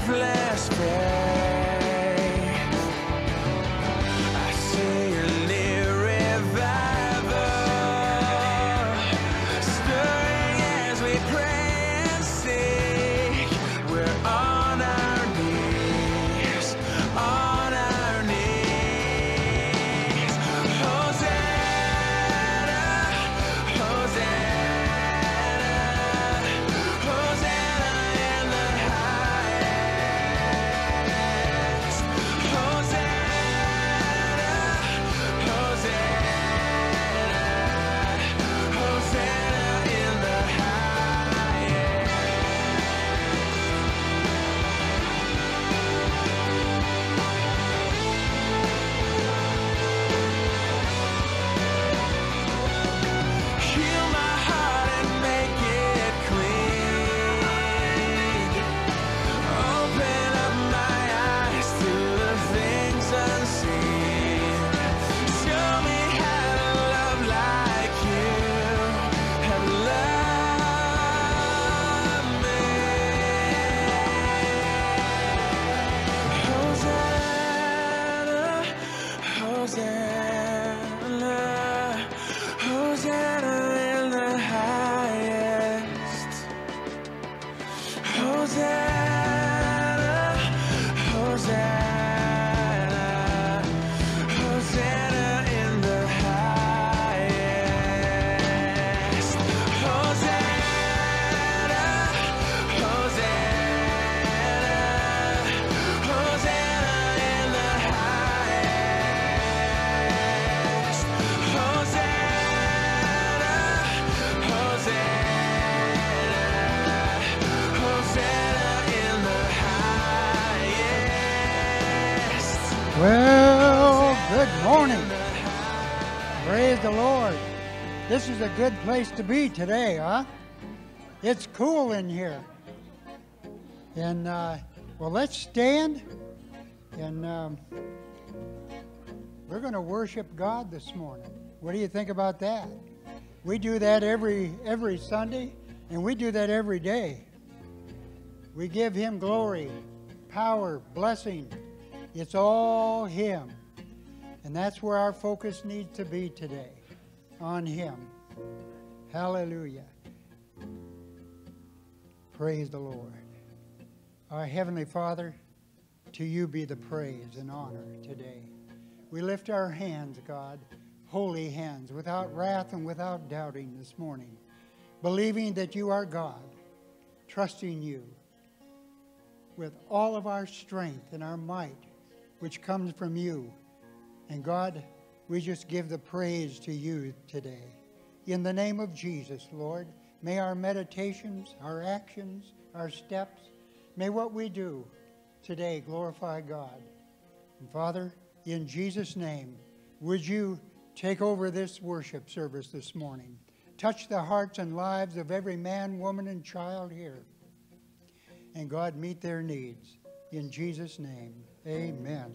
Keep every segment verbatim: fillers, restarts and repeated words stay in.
deathless day. I see a near revival stirring as we pray and seek. We're on our knees, on our knees. Hosanna, Hosanna, Hosanna in the highest. Hosanna, Hosanna, Hosanna in the highest. Heal my heart and make it clean. Open up my eyes to the things unseen. Show me how to love like you have loved me. Hosanna, Hosanna, Hosanna in the highest. Hosanna, Hosanna, Hosanna in the highest. Hosanna, Hosanna, Hosanna in the highest. Hosanna, Hosanna, Hosanna in the highest. Well, good morning. Praise the Lord. This is a good place to be today, huh? It's cool in here. And, uh, well, let's stand and um, we're going to worship God this morning. What do you think about that? We do that every every Sunday, and we do that every day. We give Him glory, power, blessing. It's all Him. And that's where our focus needs to be today, on Him. Hallelujah. Praise the Lord. Our Heavenly Father, to you be the praise and honor today. We lift our hands, God, holy hands, without wrath and without doubting this morning, believing that you are God, trusting you with all of our strength and our might, which comes from you. And God, we just give the praise to you today. In the name of Jesus, Lord, may our meditations, our actions, our steps, may what we do today glorify God. And Father, in Jesus' name, would you take over this worship service this morning? Touch the hearts and lives of every man, woman, and child here. And God, meet their needs. In Jesus' name, amen.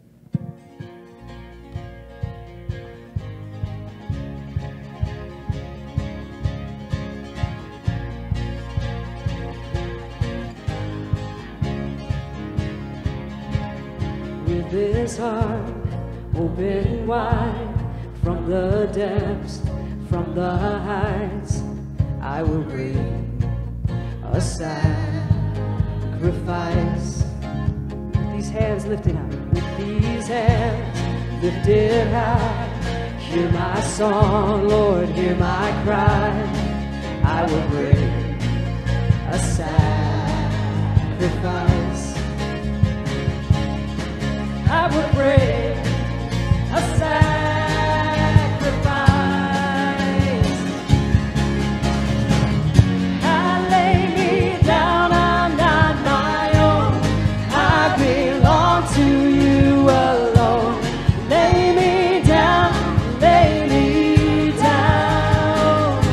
With this heart open wide, from the depths, from the heights, I will bring a sacrifice. With these hands lifted high, with these hands lifted high, hear my song, Lord, hear my cry. I will bring a sacrifice. I would bring a sacrifice. I lay me down, I'm not my own. I belong to you alone. Lay me down, lay me down.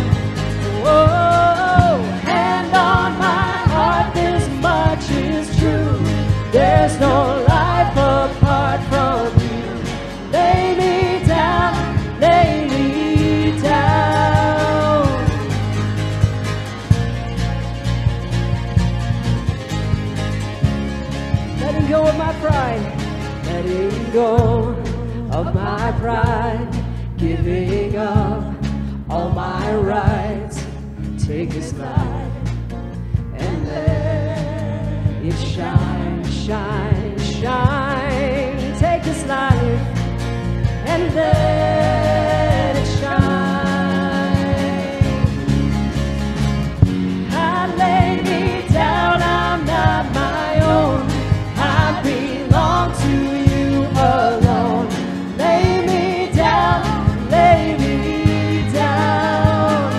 Oh, hand on my heart, this much is true. There's no life apart from you. Lay me down, lay me down. pride, letting go of my pride, giving up all my rights. Take this light and let it shine, shine, shine. Take this light and let it shine. I lay me down, I'm not my own. I belong to you alone. Lay me down, lay me down.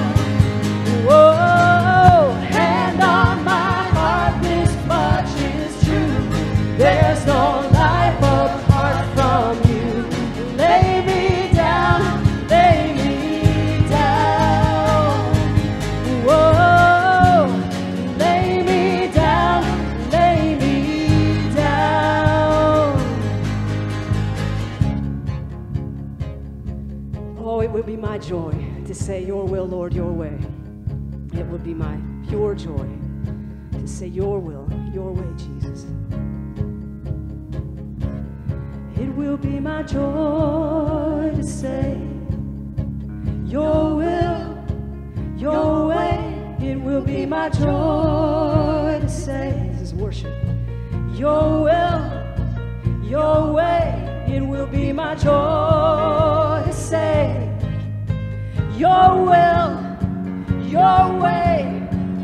Whoa, hand on my heart, this much is true. There's no life apart from you. Lay me down, lay me down. Whoa, lay me down, lay me down. Oh, it would be my joy to say your will, Lord, your way. It would be my pure joy to say your will, your way, Jesus. It will be my joy to say your will, your way. It will be my joy to say, this is worship, your will, your way. It will be my joy to say your will, your way,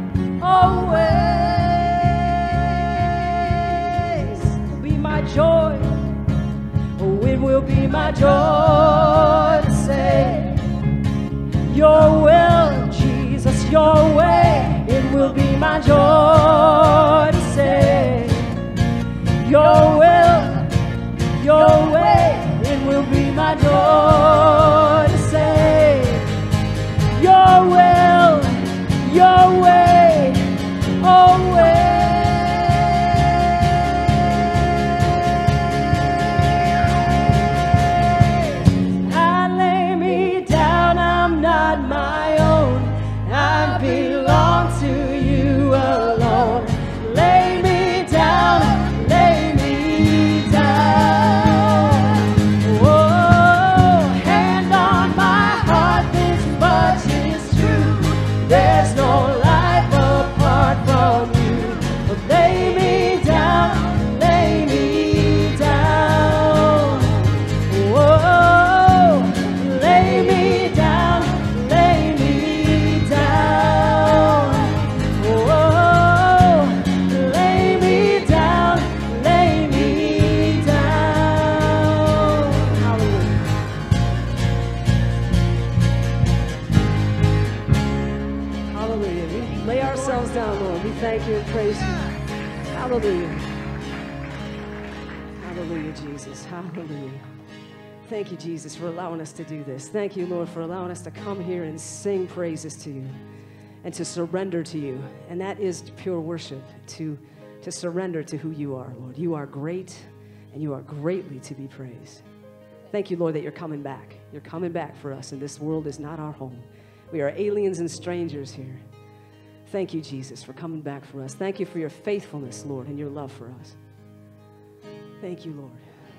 always. It will be my joy. Oh, it will be my joy to say your will, Jesus, your way. It will be my joy to say your will, your way. It will be my joy to say your will, your way, always. My own, I belong to you alone. Lay me down, lay me down. Whoa, hand on my heart, this much is true. There's no life apart from you. Lay me down, lay me down. Whoa, lay me down. Thank you and praise you. Hallelujah. Hallelujah, Jesus. Hallelujah. Thank you, Jesus, for allowing us to do this. Thank you, Lord, for allowing us to come here and sing praises to you and to surrender to you. And that is pure worship, to, to surrender to who you are, Lord. You are great, and you are greatly to be praised. Thank you, Lord, that you're coming back. You're coming back for us, and this world is not our home. We are aliens and strangers here. Thank you, Jesus, for coming back for us. Thank you for your faithfulness, Lord, and your love for us. Thank you, Lord.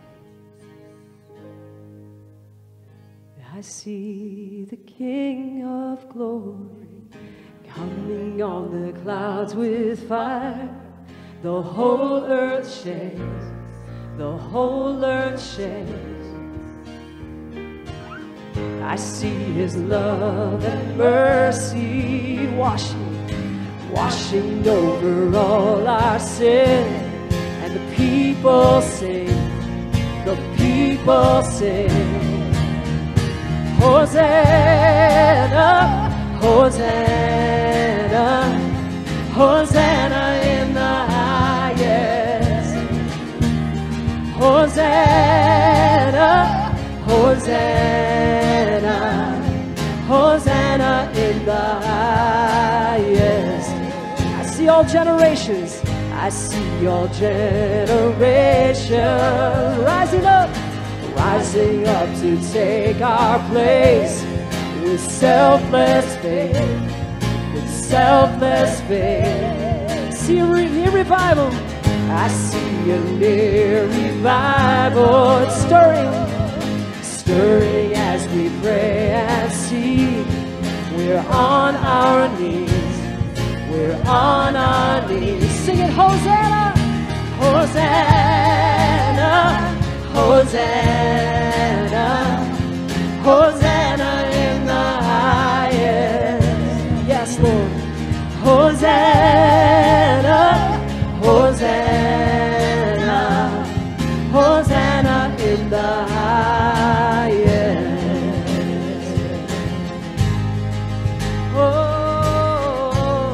I see the King of glory coming on the clouds with fire. The whole earth shakes, the whole earth shakes. I see his love and mercy washing washing over all our sin. And the people sing, the people sing, Hosanna, Hosanna, Hosanna in the highest. Hosanna, Hosanna, Hosanna in the highest. I see all generations, I see all generations rising up, rising up to take our place with selfless faith, with selfless faith. See a re- revival, I see a near revival. It's stirring, stirring as we pray and see. We're on our knees, we're on our knees. Sing it, Hosanna, Hosanna, Hosanna, Hosanna in the highest. Yes, Lord. Hosanna, Hosanna, Hosanna in the highest. Oh,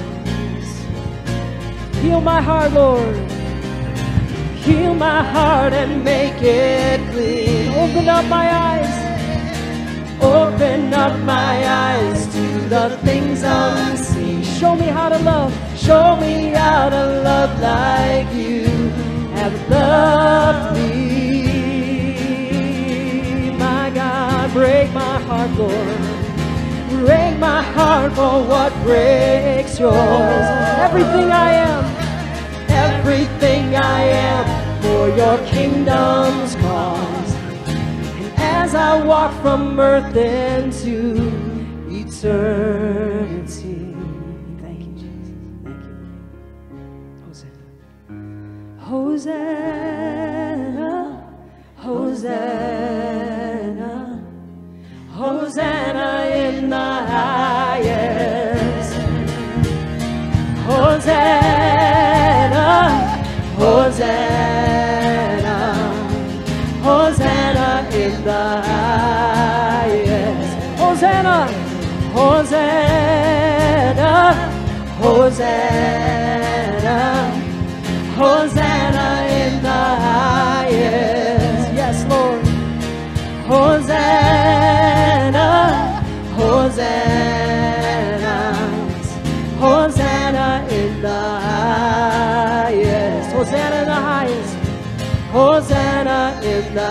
heal my heart, Lord. Heal my heart and make it clean. Open up my eyes. Open up my eyes to the things unseen. Show me how to love. Show me how to love like you have loved me. My God, break my heart, Lord. Break my heart for what breaks yours. Everything I am, everything I am for your kingdom's cause. And as I walk from earth into eternity. Thank you, Jesus. Thank you. Hosanna. Hosanna. Hosanna. Hosanna in the highest. Hosanna. Hosanna, Hosanna in the highest. Hosanna, Hosanna, Hosanna, Hosanna in the highest. Yes, Lord. Hosanna, Hosanna, Hosanna in the highest. Hosanna in the highest. Hosanna in the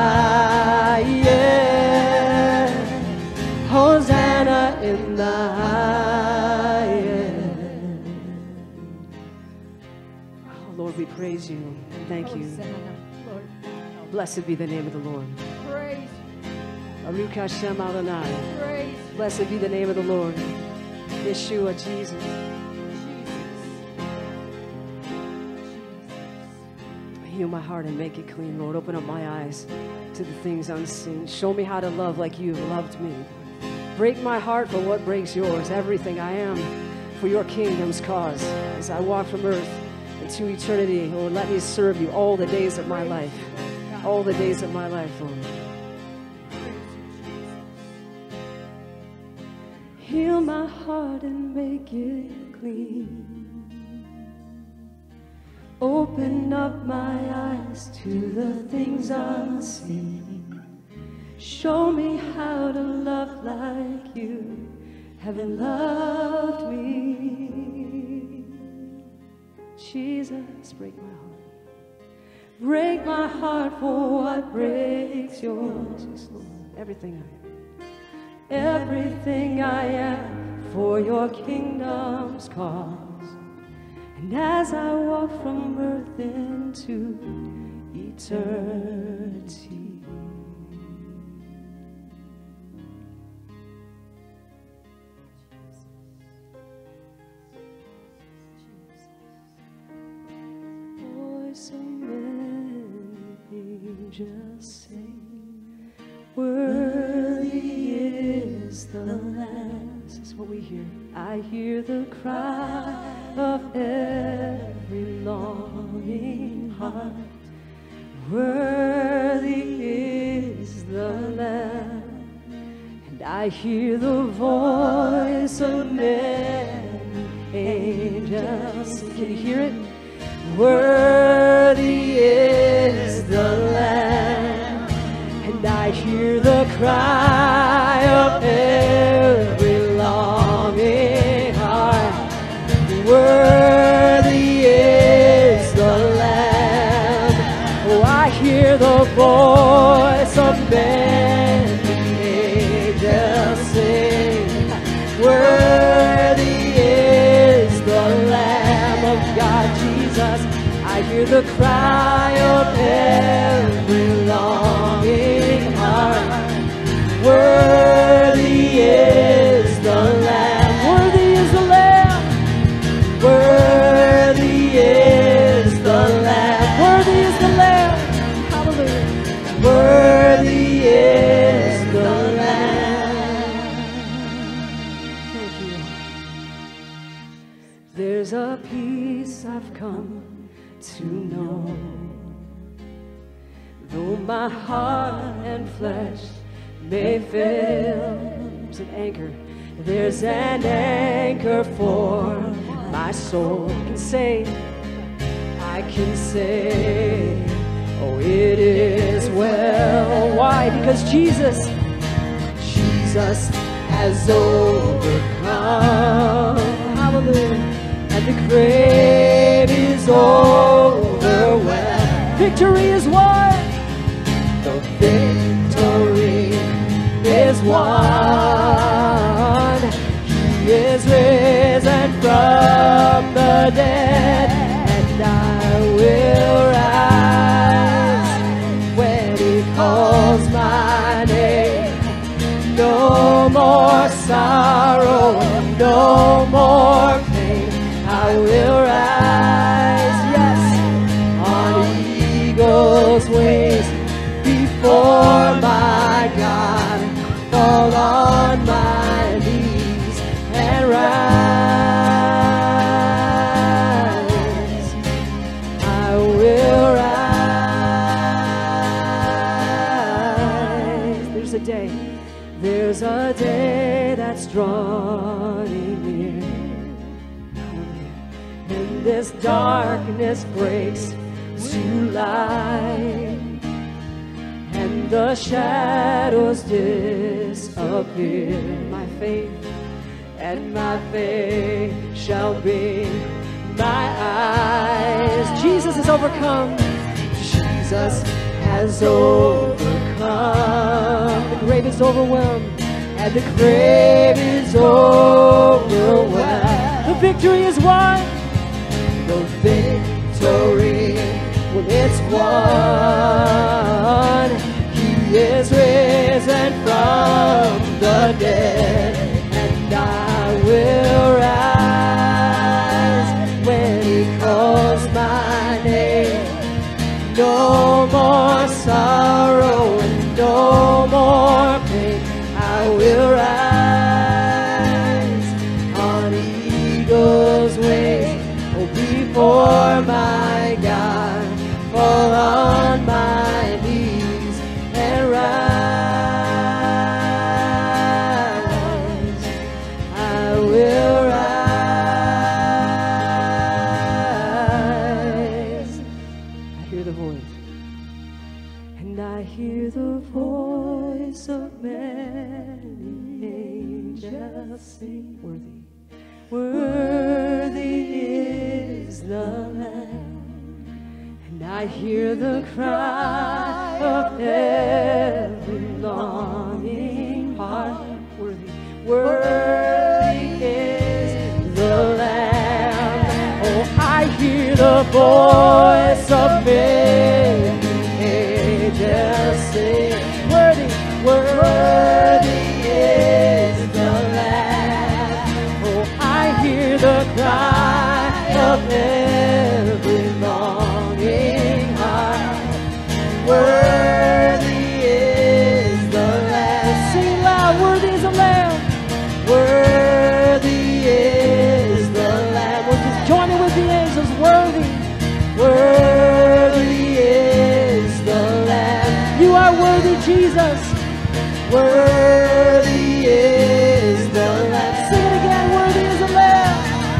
highest. Hosanna in the highest. Oh, Lord, we praise you. Thank you. Lord. Blessed be the name of the Lord. Praise, Baruch Hashem Adonai. praise, Blessed be the name of the Lord. Yeshua, Jesus. Heal my heart and make it clean, Lord. Open up my eyes to the things unseen. Show me how to love like you loved me. Break my heart for what breaks yours. Everything I am for your kingdom's cause. As I walk from earth into eternity, Lord, let me serve you all the days of my life. All the days of my life, Lord. Heal my heart and make it clean. Open up my eyes to the things unseen. Show me how to love like you haven't loved me. Jesus, break my heart. Break my heart for what breaks yours. Yes, Lord. Everything I am. Everything I am for your kingdom's cause. And as I walk from earth into eternity. Voice of many just sing, worthy is the Lamb. This is what we hear. I hear the cry of every longing heart. Worthy is the Lamb. And I hear the voice of many angels. Can you hear it? Worthy is the Lamb. And I hear the cry of every longing heart. Worthy is the Lamb. Oh, I hear the voice of many angels sing. Worthy is the Lamb of God, Jesus. I cry of every longing heart. Worthy is the Lamb. Worthy is the Lamb. Worthy is the Lamb. Worthy is the Lamb. Hallelujah. Worthy is the Lamb. Thank you. There's a peace I've come to know. Though my heart and flesh may fail, there's an anchor. There's an anchor for my soul. I can say, I can say, oh, it is well. Why? Because Jesus, Jesus has overcome. Hallelujah. And the grave is overwhelmed. Victory is won. The victory is won. He is risen from the dead, and I will rise when He calls my name. No more sorrow, no more pain. I will rise, yes, on eagle's wings before my God. Fall on my knees and rise. I will rise. There's a day, there's a day that's drawing near. And this darkness breaks to light, and the shadows disappear. My faith and my faith shall be my eyes. Jesus has overcome. Jesus has overcome. The grave is overwhelmed, and the grave is overwhelmed. The victory is won. The victory, well, it's won. He is risen from the dead, and I will rise when He calls my name. No more sorrow and no more pain. I will rise on eagle's wings before my God. Fall on my knees and rise. I will rise. I hear the voice, and I hear the voice of many angels sing. Worthy, worthy is the Lamb. I hear the cry of every longing heart. Worthy, worthy is the Lamb. Oh, I hear the voice of many angels sing. Worthy, worthy is the Lamb. Oh, I hear the cry of every longing heart. Worthy is the Lamb. Sing loud, worthy is the Lamb. Worthy is the Lamb. We're just joining with the angels. Worthy, worthy is the Lamb. You are worthy, Jesus. Worthy is the Lamb. Sing it again. Worthy is the Lamb.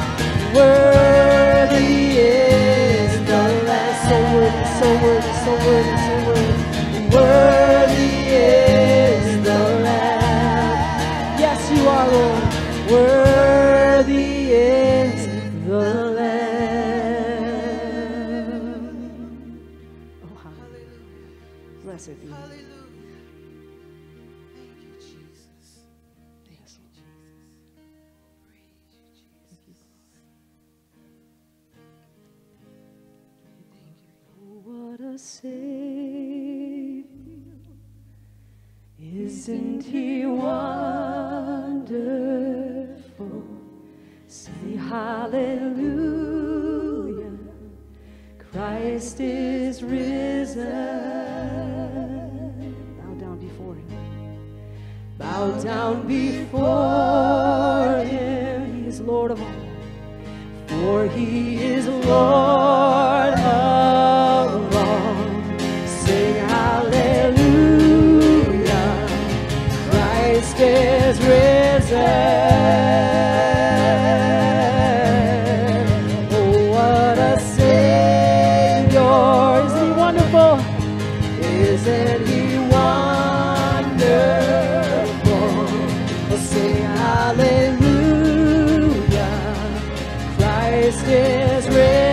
Worthy is the Lamb. So worthy, so worthy, so worthy, so worthy. Worthy is the Lamb. Yes, you are, Lord. Worthy is the Lamb. Oh, hallelujah. Blessed be. Isn't he wonderful? Say hallelujah. Christ is risen. Bow down before him. Bow down before him. He is Lord of all. For he is Lord of all. Sing hallelujah. Christ is risen. Oh, what a Savior. Isn't he wonderful? Isn't he wonderful? Oh, sing hallelujah. Christ is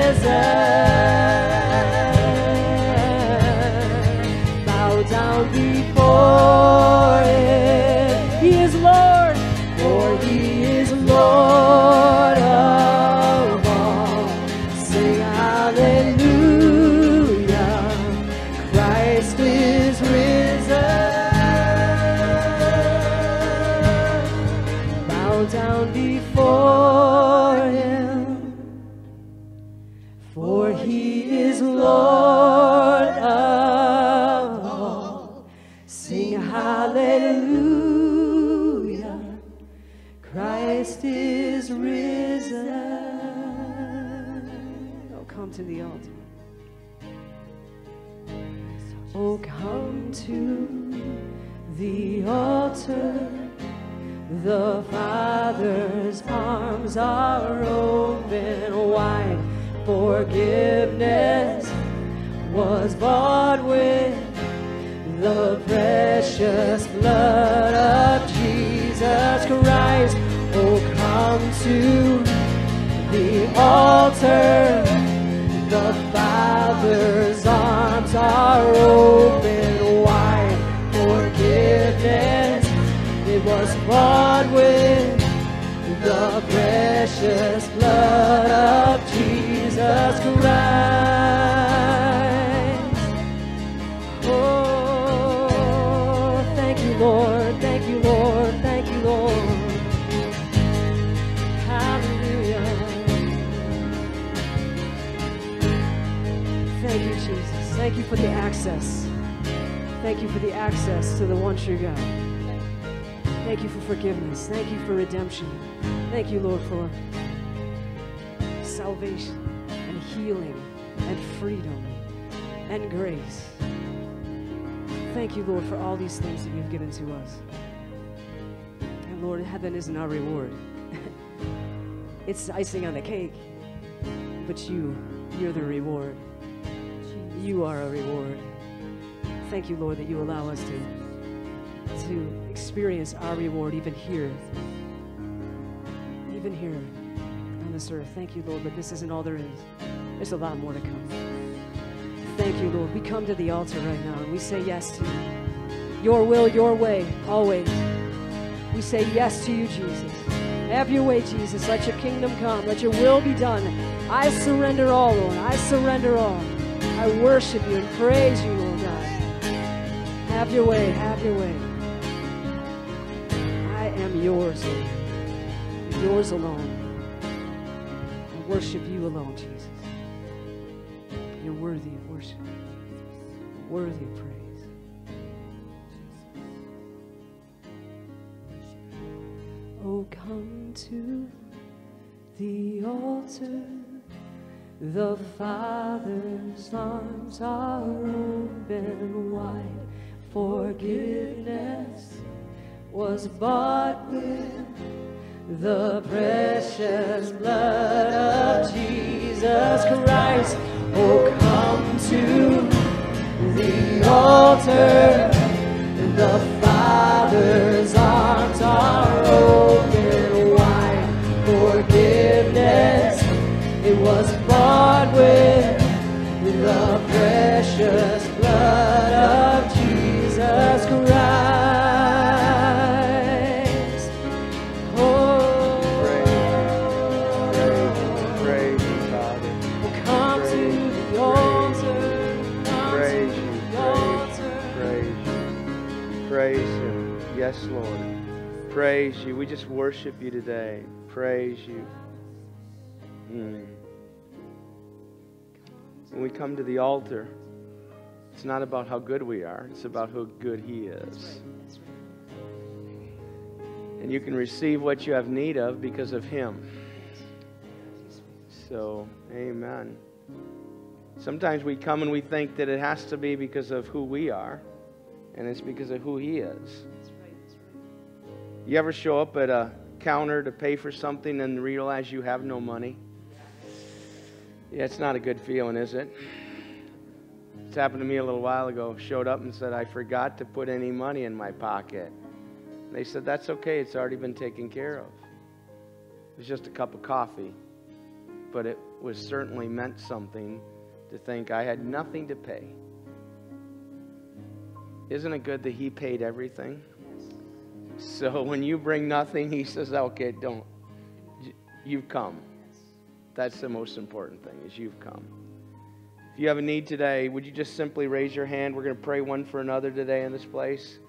risen. Bow down before him. He is Lord, for he is Lord of all. Sing hallelujah. Christ is risen. Bow down before him. For he is Lord of all. Sing hallelujah. Christ is risen. Oh, come to the altar. Oh, come to the altar. The Father's arms are open wide. Forgiveness was bought with the precious blood of Jesus Christ. Oh, come to the altar. The Father's arms are open wide. Forgiveness, it was bought with the precious blood of Jesus Christ. Oh, thank you, Lord. Thank you, Lord. Thank you, Lord. Hallelujah. Thank you, Jesus. Thank you for the access. Thank you for the access to the one true God. Thank you for forgiveness. Thank you for redemption. Thank you, Lord, for salvation and healing and freedom and grace. Thank you, Lord, for all these things that you've given to us. And Lord, heaven isn't our reward. It's icing on the cake. But you, you're the reward. You are a reward. Thank you, Lord, that you allow us to to experience our reward even here, even here on this earth. Thank you, Lord, but this isn't all there is. There's a lot more to come. Thank you, Lord. We come to the altar right now and we say yes to you. Your will, your way, always. We say yes to you, Jesus. Have your way, Jesus. Let your kingdom come. Let your will be done. I surrender all, Lord. I surrender all. I worship you and praise you, Lord God. Have your way. Have your way. I am yours, Lord. Yours alone. I worship you alone, Jesus. You're worthy of worship. Worthy of praise. Oh, come to the altar. The Father's arms are open wide. Forgiveness was bought with the precious blood of Jesus Christ. Oh, come to the altar. The Father's arms are open wide. Forgiveness, it was bought with the precious blood of Jesus Christ. Oh, praise you, Father. Oh, come to the altar. Come Praise to you, the altar. praise you, praise Him. Yes, Lord. Praise you. We just worship you today. Praise you. Mm. When we come to the altar, it's not about how good we are. It's about how good He is. And you can receive what you have need of because of Him. So, amen. Sometimes we come and we think that it has to be because of who we are, and it's because of who He is. You ever show up at a counter to pay for something and realize you have no money? Yeah, it's not a good feeling, is it? It's happened to me a little while ago. Showed up and said, I forgot to put any money in my pocket. They said, that's okay, it's already been taken care of. It was just a cup of coffee. But it was certainly meant something to think I had nothing to pay. Isn't it good that He paid everything? So when you bring nothing, He says, okay, don't. You've come. That's the most important thing, is you've come. If you have a need today, would you just simply raise your hand? We're going to pray one for another today in this place.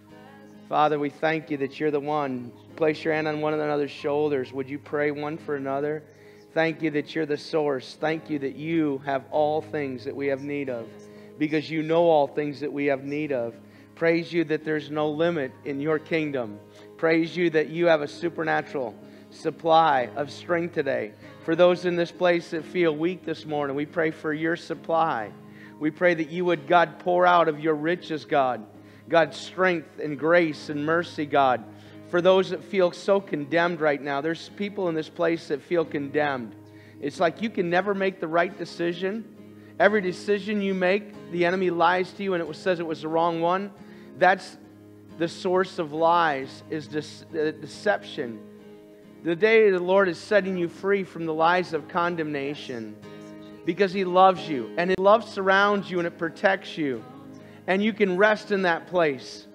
Father, we thank you that you're the one. Place your hand on one another's shoulders. Would you pray one for another? Thank you that you're the source. Thank you that you have all things that we have need of, because you know all things that we have need of. Praise you that there's no limit in your kingdom. Praise you that you have a supernatural supply of strength today. For those in this place that feel weak this morning, we pray for your supply. We pray that you would, God, pour out of your riches, God. God, strength and grace and mercy, God. For those that feel so condemned right now, there's people in this place that feel condemned. It's like you can never make the right decision. Every decision you make, the enemy lies to you and it says it was the wrong one. That's the source of lies, is de- deception. The day the Lord is setting you free from the lies of condemnation, because He loves you, and His love surrounds you and it protects you, and you can rest in that place.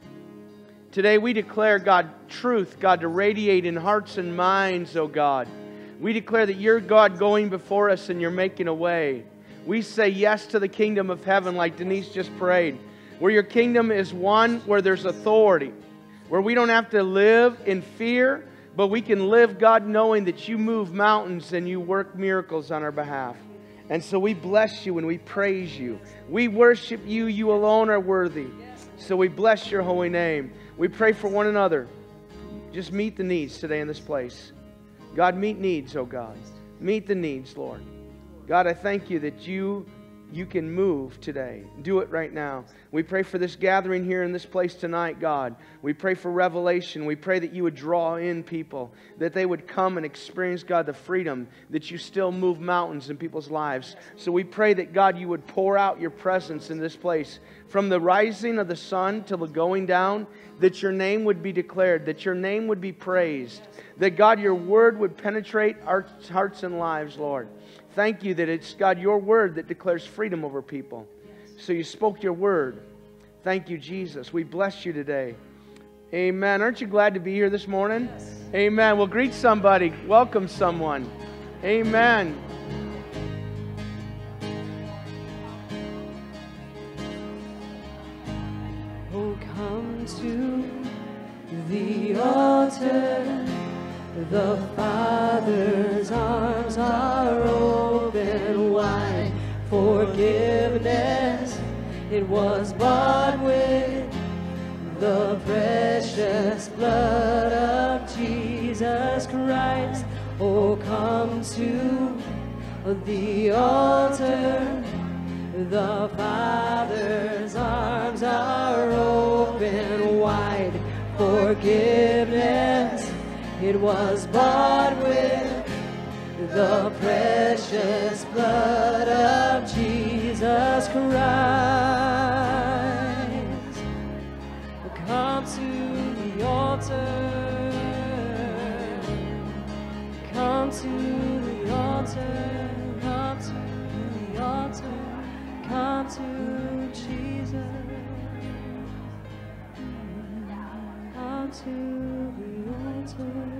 Today we declare, God, truth, God, to radiate in hearts and minds, oh God. We declare that you're, God, going before us and you're making a way. We say yes to the kingdom of heaven like Denise just prayed, where your kingdom is one where there's authority, where we don't have to live in fear, but we can live, God, knowing that you move mountains and you work miracles on our behalf. And so we bless you and we praise you. We worship you. You alone are worthy. So we bless your holy name. We pray for one another. Just meet the needs today in this place. God, meet needs, oh God. Meet the needs, Lord. God, I thank you that you, you can move today. Do it right now. We pray for this gathering here in this place tonight, God. We pray for revelation. We pray that you would draw in people, that they would come and experience, God, the freedom that you still move mountains in people's lives. So we pray that, God, you would pour out your presence in this place from the rising of the sun till the going down, that your name would be declared, that your name would be praised, that, God, your word would penetrate our hearts and lives, Lord. Thank you that it's, God, your word that declares freedom over people. So you spoke your word. Thank you, Jesus. We bless you today. Amen. Aren't you glad to be here this morning? Yes. Amen. Well, greet somebody. Welcome someone. Amen. Oh, come to the altar. The Father's arms are open wide. Forgiveness, it was bought with the precious blood of Jesus Christ. Oh, come to the altar. The Father's arms are open wide. Forgiveness, it was bought with the precious blood of Jesus Christ. Come to the altar. Come to the altar. Come to the altar. Come to Jesus. Come to the altar.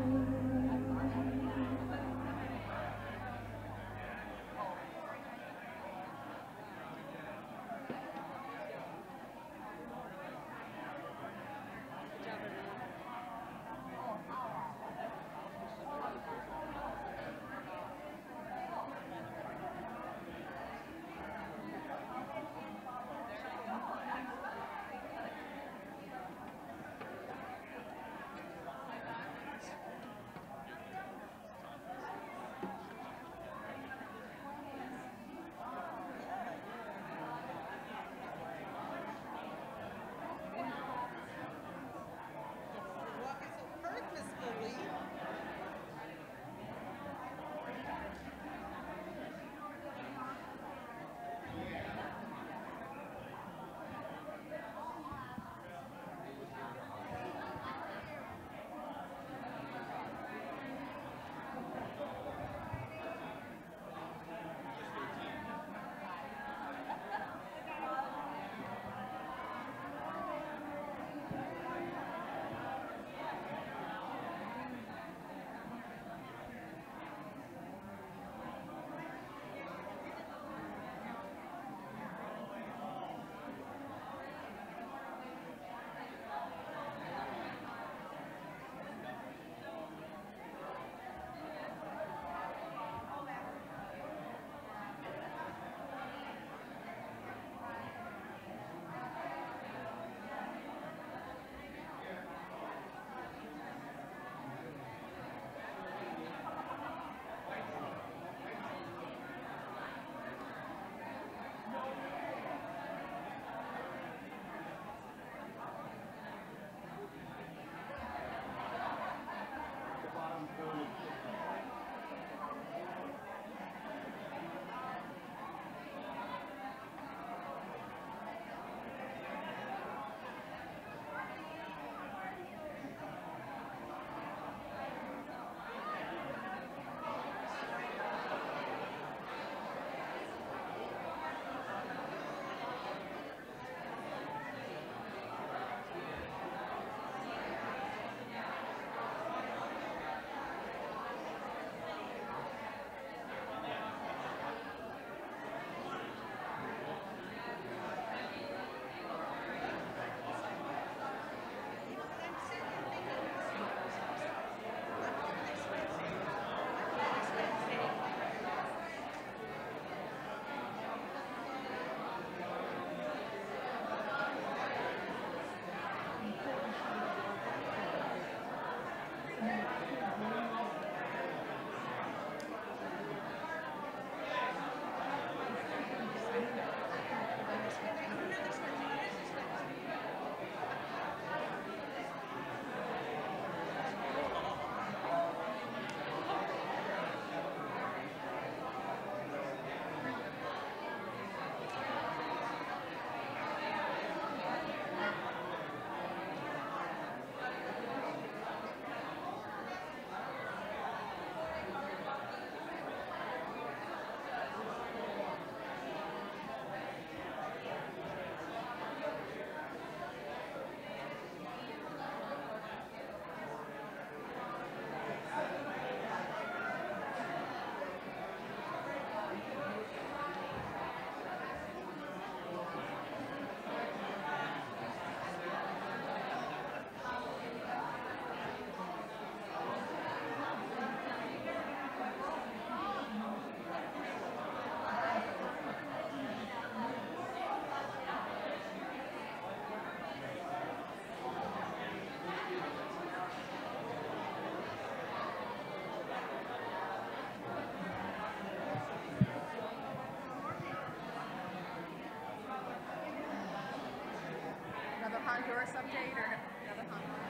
Honduras update or another Honduras?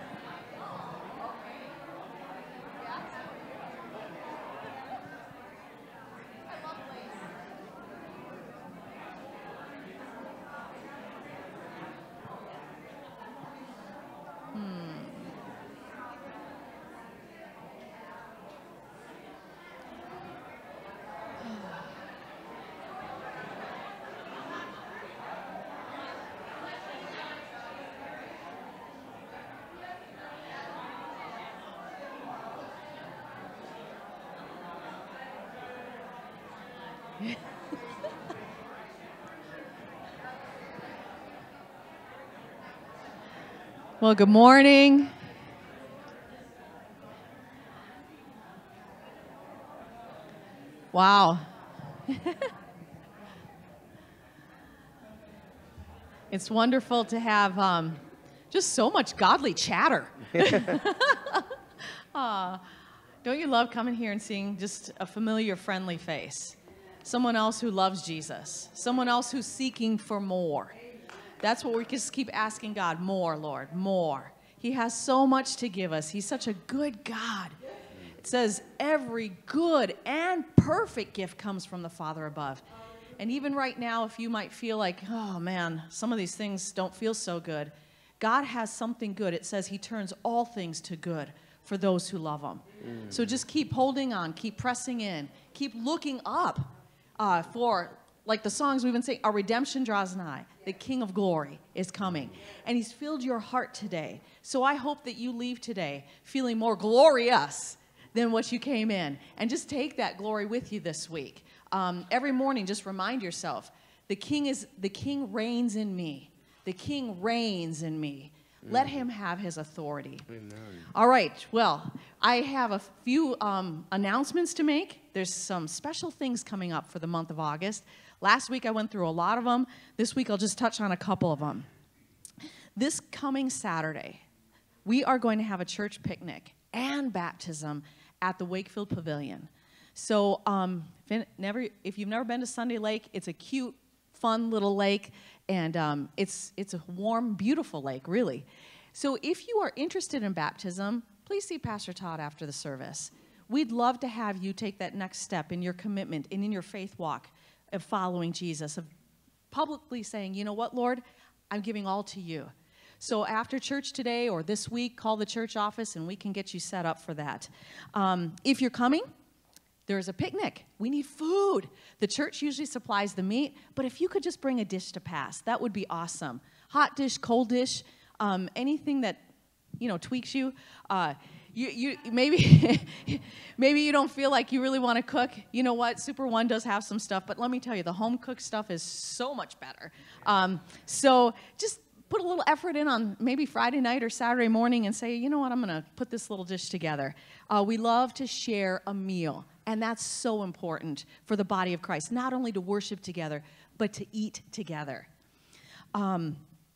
Well, good morning. Wow. It's wonderful to have um, just so much godly chatter. uh, don't you love coming here and seeing just a familiar, friendly face? Someone else who loves Jesus. Someone else who's seeking for more. That's what we just keep asking God, more, Lord, more. He has so much to give us. He's such a good God. It says every good and perfect gift comes from the Father above. And even right now, if you might feel like, oh man, some of these things don't feel so good, God has something good. It says he turns all things to good for those who love him. Mm. So just keep holding on, keep pressing in, keep looking up uh, for, like the songs we've been saying, our redemption draws nigh. The King of Glory is coming. And he's filled your heart today. So I hope that you leave today feeling more glorious than what you came in. And just take that glory with you this week. Um, every morning, just remind yourself, the King is the King reigns in me. The King reigns in me. Mm. Let him have his authority. Amen. All right. Well, I have a few um, announcements to make. There's some special things coming up for the month of August. Last week, I went through a lot of them. This week, I'll just touch on a couple of them. This coming Saturday, we are going to have a church picnic and baptism at the Wakefield Pavilion. So um, if, never, if you've never been to Sunday Lake, it's a cute, fun little lake, and um, it's, it's a warm, beautiful lake, really. So if you are interested in baptism, please see Pastor Todd after the service. We'd love to have you take that next step in your commitment and in your faith walk of following Jesus, of publicly saying, you know what, Lord, I'm giving all to you. So after church today or this week, call the church office and we can get you set up for that. Um, if you're coming, there's a picnic. We need food. The church usually supplies the meat, but if you could just bring a dish to pass, that would be awesome. Hot dish, cold dish, um, anything that, you know, tweaks you. Uh, You, you maybe maybe you don't feel like you really want to cook. You know what? Super One does have some stuff, but let me tell you, the home cooked stuff is so much better. Um, so just put a little effort in on maybe Friday night or Saturday morning and say, you know what? I'm going to put this little dish together. Uh, we love to share a meal, and that's so important for the body of Christ, not only to worship together, but to eat together. Um,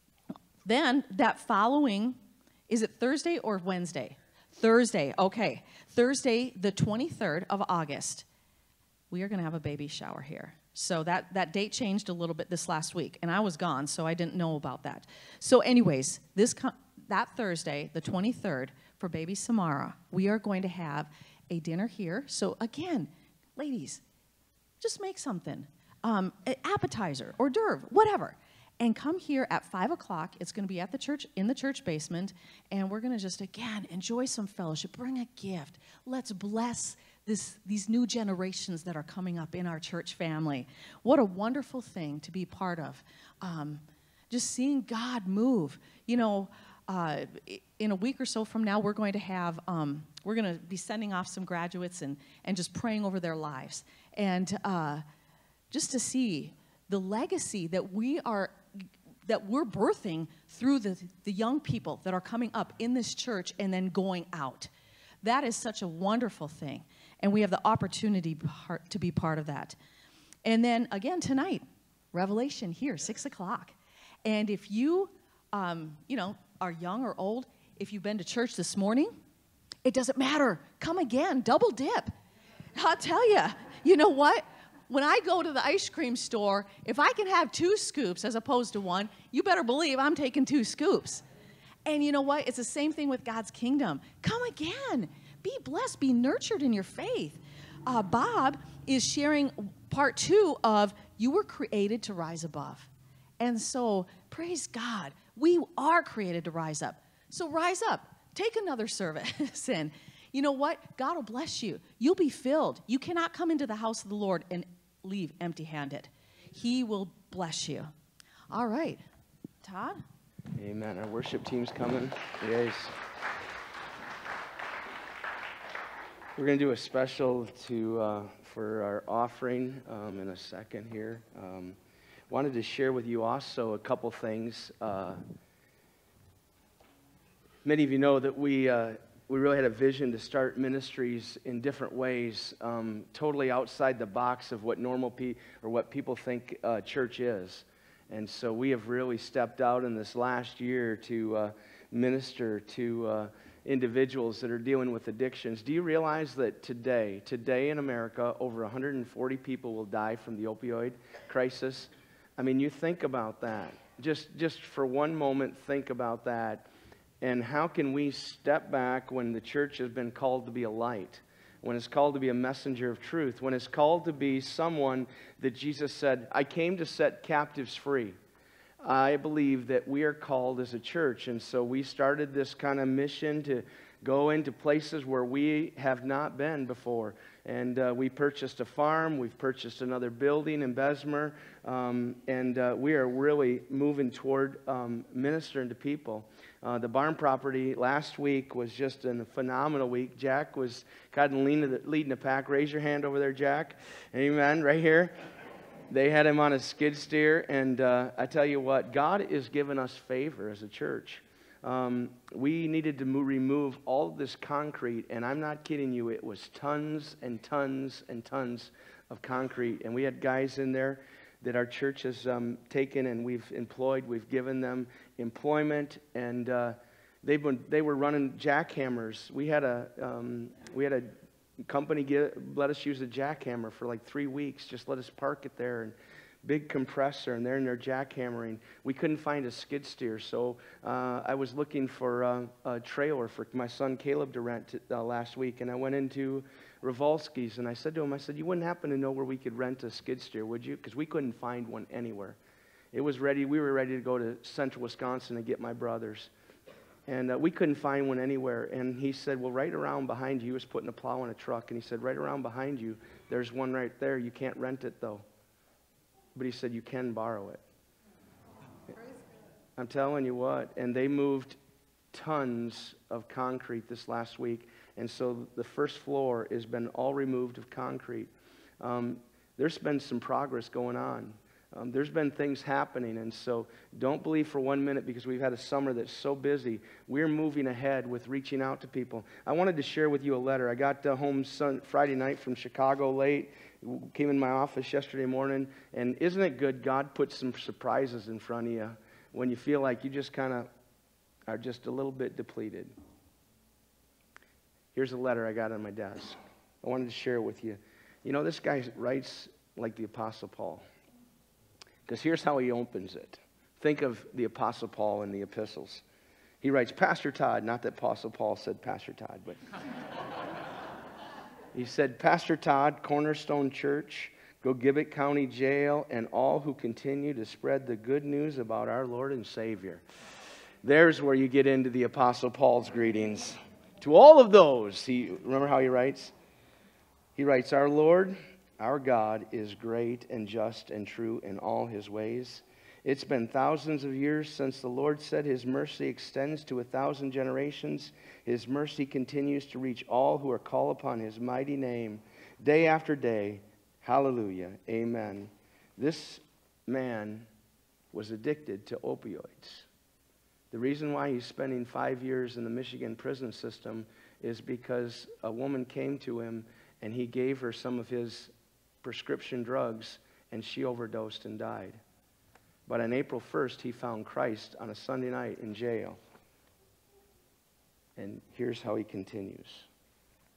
then that following, is it Thursday or Wednesday? Thursday, okay. Thursday, the twenty-third of August, we are going to have a baby shower here. So that, that date changed a little bit this last week, and I was gone, so I didn't know about that. So anyways, this that Thursday, the twenty-third, for baby Samara, we are going to have a dinner here. So again, ladies, just make something, um, an appetizer, hors d'oeuvre, whatever. And come here at five o'clock. It's going to be at the church, in the church basement. And we're going to just, again, enjoy some fellowship. Bring a gift. Let's bless this, these new generations that are coming up in our church family. What a wonderful thing to be part of. Um, just seeing God move. You know, uh, in a week or so from now, we're going to have, um, we're going to be sending off some graduates and, and just praying over their lives. And uh, just to see the legacy that we are that we're birthing through the, the young people that are coming up in this church and then going out. That is such a wonderful thing. And we have the opportunity to be part of that. And then again tonight, Revelation here, six o'clock. And if you, um, you know, are young or old, if you've been to church this morning, it doesn't matter. Come again, double dip. I'll tell you, you know what? when I go to the ice cream store, if I can have two scoops as opposed to one, you better believe I'm taking two scoops. And you know what? It's the same thing with God's kingdom. Come again. Be blessed. Be nurtured in your faith. Uh, Bob is sharing part two of you were created to rise above. And so, praise God. We are created to rise up. So rise up. Take another service in. You know what? God will bless you. You'll be filled. You cannot come into the house of the Lord and leave empty-handed. He will bless you. All right. Todd? Amen. Our worship team's coming. Yes. We're going to do a special to uh, for our offering um, in a second here. Um, wanted to share with you also a couple things. Uh, many of you know that we... Uh, We really had a vision to start ministries in different ways, um, totally outside the box of what normal pe- or what people think uh, church is. And so we have really stepped out in this last year to uh, minister to uh, individuals that are dealing with addictions. Do you realize that today, today in America, over one hundred forty people will die from the opioid crisis? I mean, you think about that. Just, just for one moment, think about that. And how can we step back when the church has been called to be a light, when it's called to be a messenger of truth, when it's called to be someone that Jesus said, I came to set captives free. I believe that we are called as a church, and so we started this kind of mission to go into places where we have not been before. And uh, we purchased a farm, we've purchased another building in Bessemer, um, and uh, we are really moving toward um, ministering to people. Uh, the barn property last week was just a phenomenal week. Jack was kind of leading the, leading the pack. Raise your hand over there, Jack. Amen, right here. They had him on a skid steer, and uh, I tell you what, God is giving us favor as a church. Um, we needed to move, remove all of this concrete, and I'm not kidding you, it was tons and tons and tons of concrete. And we had guys in there that our church has um, taken and we've employed. We've given them employment, and uh, they've been they were running jackhammers. We had a um, we had a company get, let us use a jackhammer for like three weeks. Just let us park it there, and big compressor, and they're in there jackhammering. We couldn't find a skid steer, so uh, I was looking for uh, a trailer for my son Caleb to rent to, uh, last week, and I went into Ravolski's, and I said to him, I said, you wouldn't happen to know where we could rent a skid steer, would you? Because we couldn't find one anywhere. It was ready. We were ready to go to central Wisconsin and get my brothers, and uh, we couldn't find one anywhere. And he said, well, right around behind you, he was putting a plow in a truck, and he said, right around behind you, there's one right there. You can't rent it, though. But he said, you can borrow it. I'm telling you what. And they moved tons of concrete this last week. And so the first floor has been all removed of concrete. Um, there's been some progress going on. Um, there's been things happening. And so don't believe for one minute, because we've had a summer that's so busy. We're moving ahead with reaching out to people. I wanted to share with you a letter. I got uh, home sun, Friday night from Chicago late. Came in my office yesterday morning, and isn't it good God puts some surprises in front of you when you feel like you just kind of are just a little bit depleted. Here's a letter I got on my desk. I wanted to share it with you. You know, this guy writes like the Apostle Paul, because here's how he opens it. Think of the Apostle Paul in the epistles. He writes, Pastor Todd, not that Apostle Paul said Pastor Todd, but... He said, Pastor Todd, Cornerstone Church, Gogibic County Jail, and all who continue to spread the good news about our Lord and Savior. There's where you get into the Apostle Paul's greetings. To all of those, he remember how he writes? He writes, our Lord, our God, is great and just and true in all his ways. It's been thousands of years since the Lord said his mercy extends to a thousand generations. His mercy continues to reach all who are called upon his mighty name day after day. Hallelujah. Amen. This man was addicted to opioids. The reason why he's spending five years in the Michigan prison system is because a woman came to him and he gave her some of his prescription drugs, and she overdosed and died. But on April first, he found Christ on a Sunday night in jail. And here's how he continues.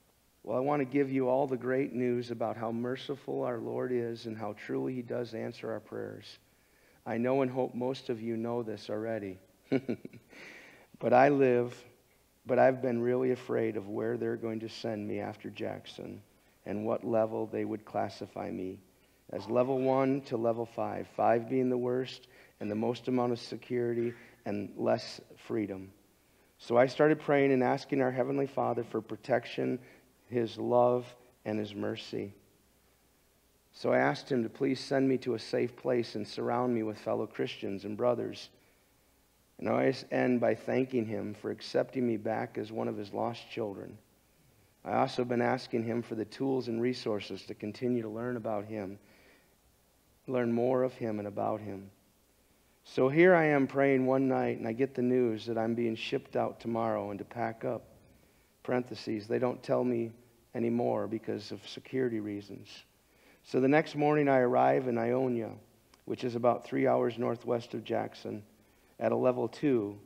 Well, I want to give you all the great news about how merciful our Lord is and how truly He does answer our prayers. I know and hope most of you know this already. But I live, but I've been really afraid of where they're going to send me after Jackson and what level they would classify me. As level one to level five, five being the worst and the most amount of security and less freedom. So I started praying and asking our Heavenly Father for protection, His love, and His mercy. So I asked Him to please send me to a safe place and surround me with fellow Christians and brothers. And I always end by thanking Him for accepting me back as one of His lost children. I also been asking Him for the tools and resources to continue to learn about Him, learn more of Him and about Him. So here I am praying one night, and I get the news that I'm being shipped out tomorrow and to pack up. Parentheses, they don't tell me anymore because of security reasons. So the next morning I arrive in Ionia, which is about three hours northwest of Jackson, at a level two.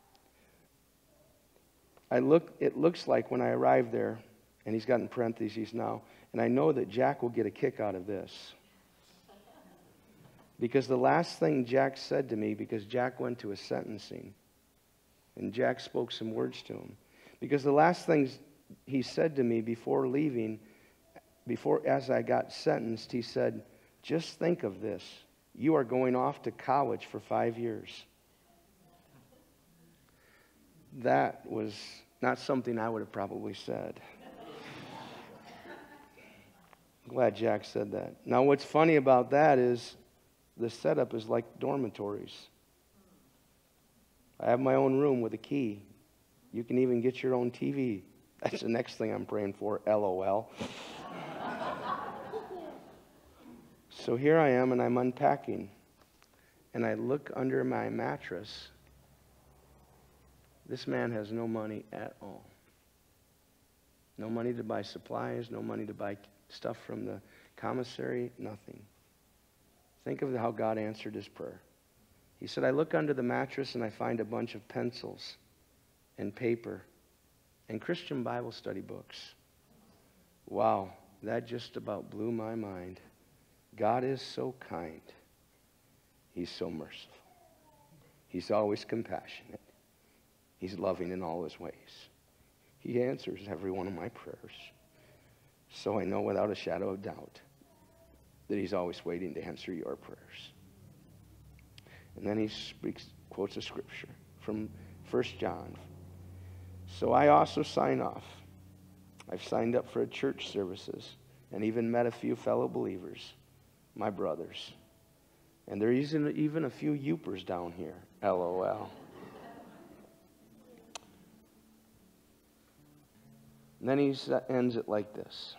I look, it looks like when I arrive there, and he's got in parentheses now, and I know that Jack will get a kick out of this. Because the last thing Jack said to me, because Jack went to a sentencing, and Jack spoke some words to him. Because the last things he said to me before leaving, before as I got sentenced, he said, just think of this. You are going off to college for five years. That was not something I would have probably said. I'm glad Jack said that. Now what's funny about that is the setup is like dormitories. I have my own room with a key. You can even get your own T V. That's the next thing I'm praying for, LOL. So here I am, and I'm unpacking. And I look under my mattress. This man has no money at all. No money to buy supplies, no money to buy stuff from the commissary, nothing. Think of how God answered his prayer. He said, I look under the mattress and I find a bunch of pencils and paper and Christian Bible study books. Wow, that just about blew my mind. God is so kind. He's so merciful. He's always compassionate. He's loving in all his ways. He answers every one of my prayers. So I know without a shadow of doubt that he's always waiting to answer your prayers. And then he speaks, quotes a scripture from First John. So I also sign off. I've signed up for church services and even met a few fellow believers, my brothers. And there is even a few youpers down here, LOL. And then he ends it like this.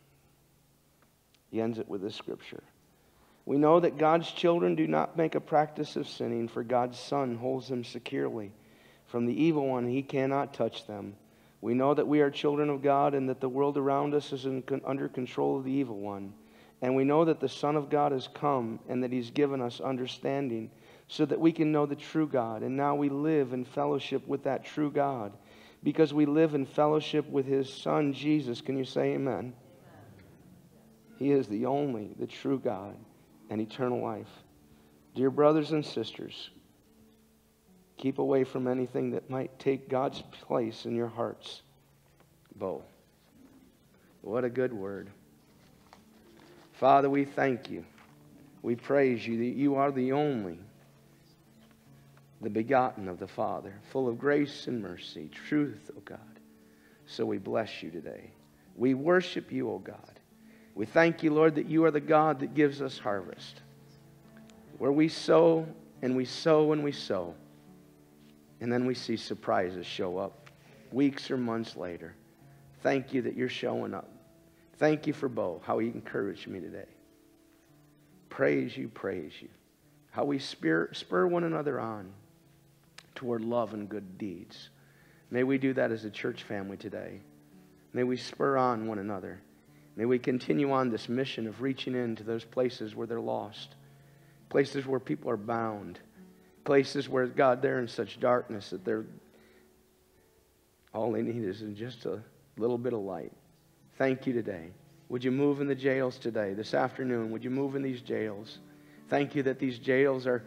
He ends it with this scripture. We know that God's children do not make a practice of sinning, for God's Son holds them securely. From the evil one, he cannot touch them. We know that we are children of God and that the world around us is in, under control of the evil one. And we know that the Son of God has come and that he's given us understanding so that we can know the true God. And now we live in fellowship with that true God because we live in fellowship with his Son, Jesus. Can you say amen? Amen. He is the only, the true God and eternal life. Dear brothers and sisters, keep away from anything that might take God's place in your hearts. Bo. What a good word. Father, we thank you. We praise you that you are the only, the begotten of the Father, full of grace and mercy, truth, O God. So we bless you today. We worship you, O God. We thank you, Lord, that you are the God that gives us harvest. Where we sow and we sow and we sow. And then we see surprises show up weeks or months later. Thank you that you're showing up. Thank you for Bo, how he encouraged me today. Praise you, praise you. How we spur, spur one another on toward love and good deeds. May we do that as a church family today. May we spur on one another. May we continue on this mission of reaching into those places where they're lost. Places where people are bound. Places where, God, they're in such darkness that they're all they need is just a little bit of light. Thank you today. Would you move in the jails today, this afternoon? Would you move in these jails? Thank you that these jails are,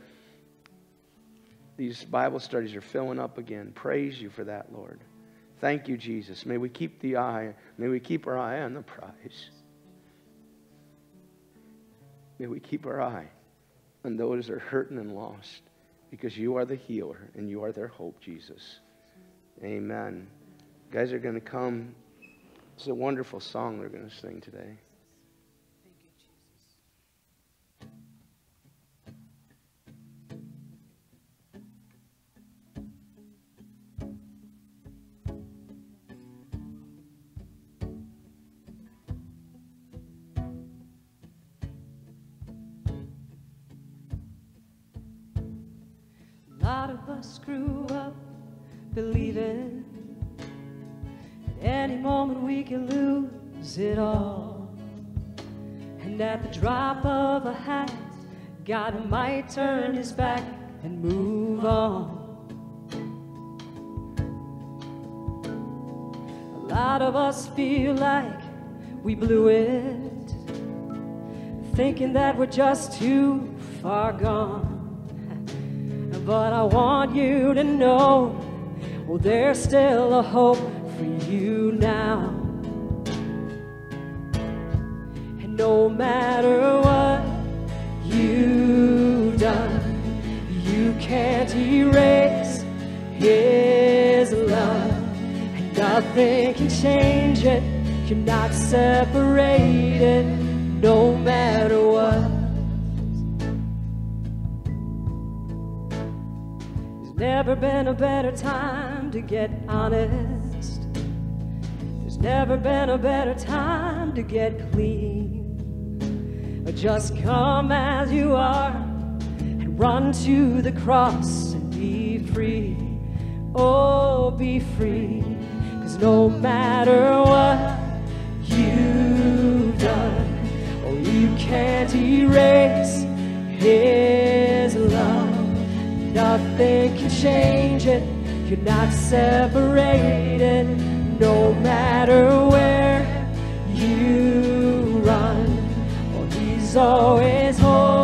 these Bible studies are filling up again. Praise you for that, Lord. Thank you, Jesus. May we keep the eye, may we keep our eye on the prize. May we keep our eye on those that are hurting and lost, because you are the healer and you are their hope, Jesus. Amen. You guys are going to come. It's a wonderful song they're going to sing today. A lot of us grew up believing at any moment we can lose it all, and at the drop of a hat God might turn his back and move on. A lot of us feel like we blew it, thinking that we're just too far gone. But I want you to know, oh, there's still a hope for you now. And no matter what you've done, you can't erase his love. And nothing can change it. You're not separated, no matter what. Never been a better time to get honest. There's never been a better time to get clean. Just come as you are and run to the cross and be free. Oh, be free. 'Cause no matter what you've done, oh, you can't erase his love. Nothing can change it. You're not separated, no matter where you run. Oh, he's always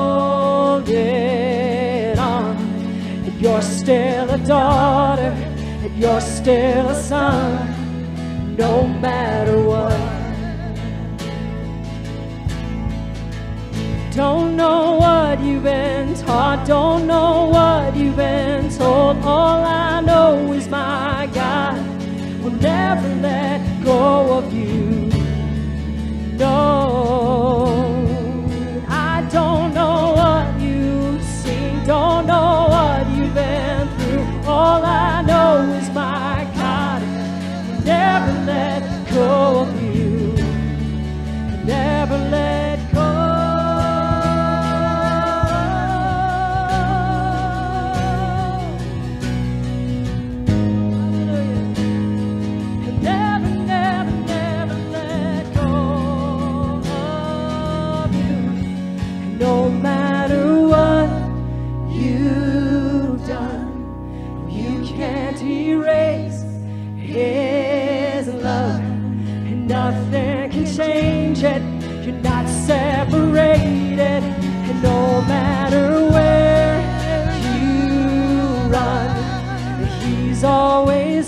holding on. And you're still a daughter, and you're still a son, no matter what. Don't know what you've been taught, don't know what you've been told. All I know is my God will never let go of you. No, I don't know what you've seen, don't know what you've been through. All I know is my God will never let go of you, never let go. No matter what you've done, you can't erase his love, and nothing can change it. You're not separated, and no matter where you run, he's always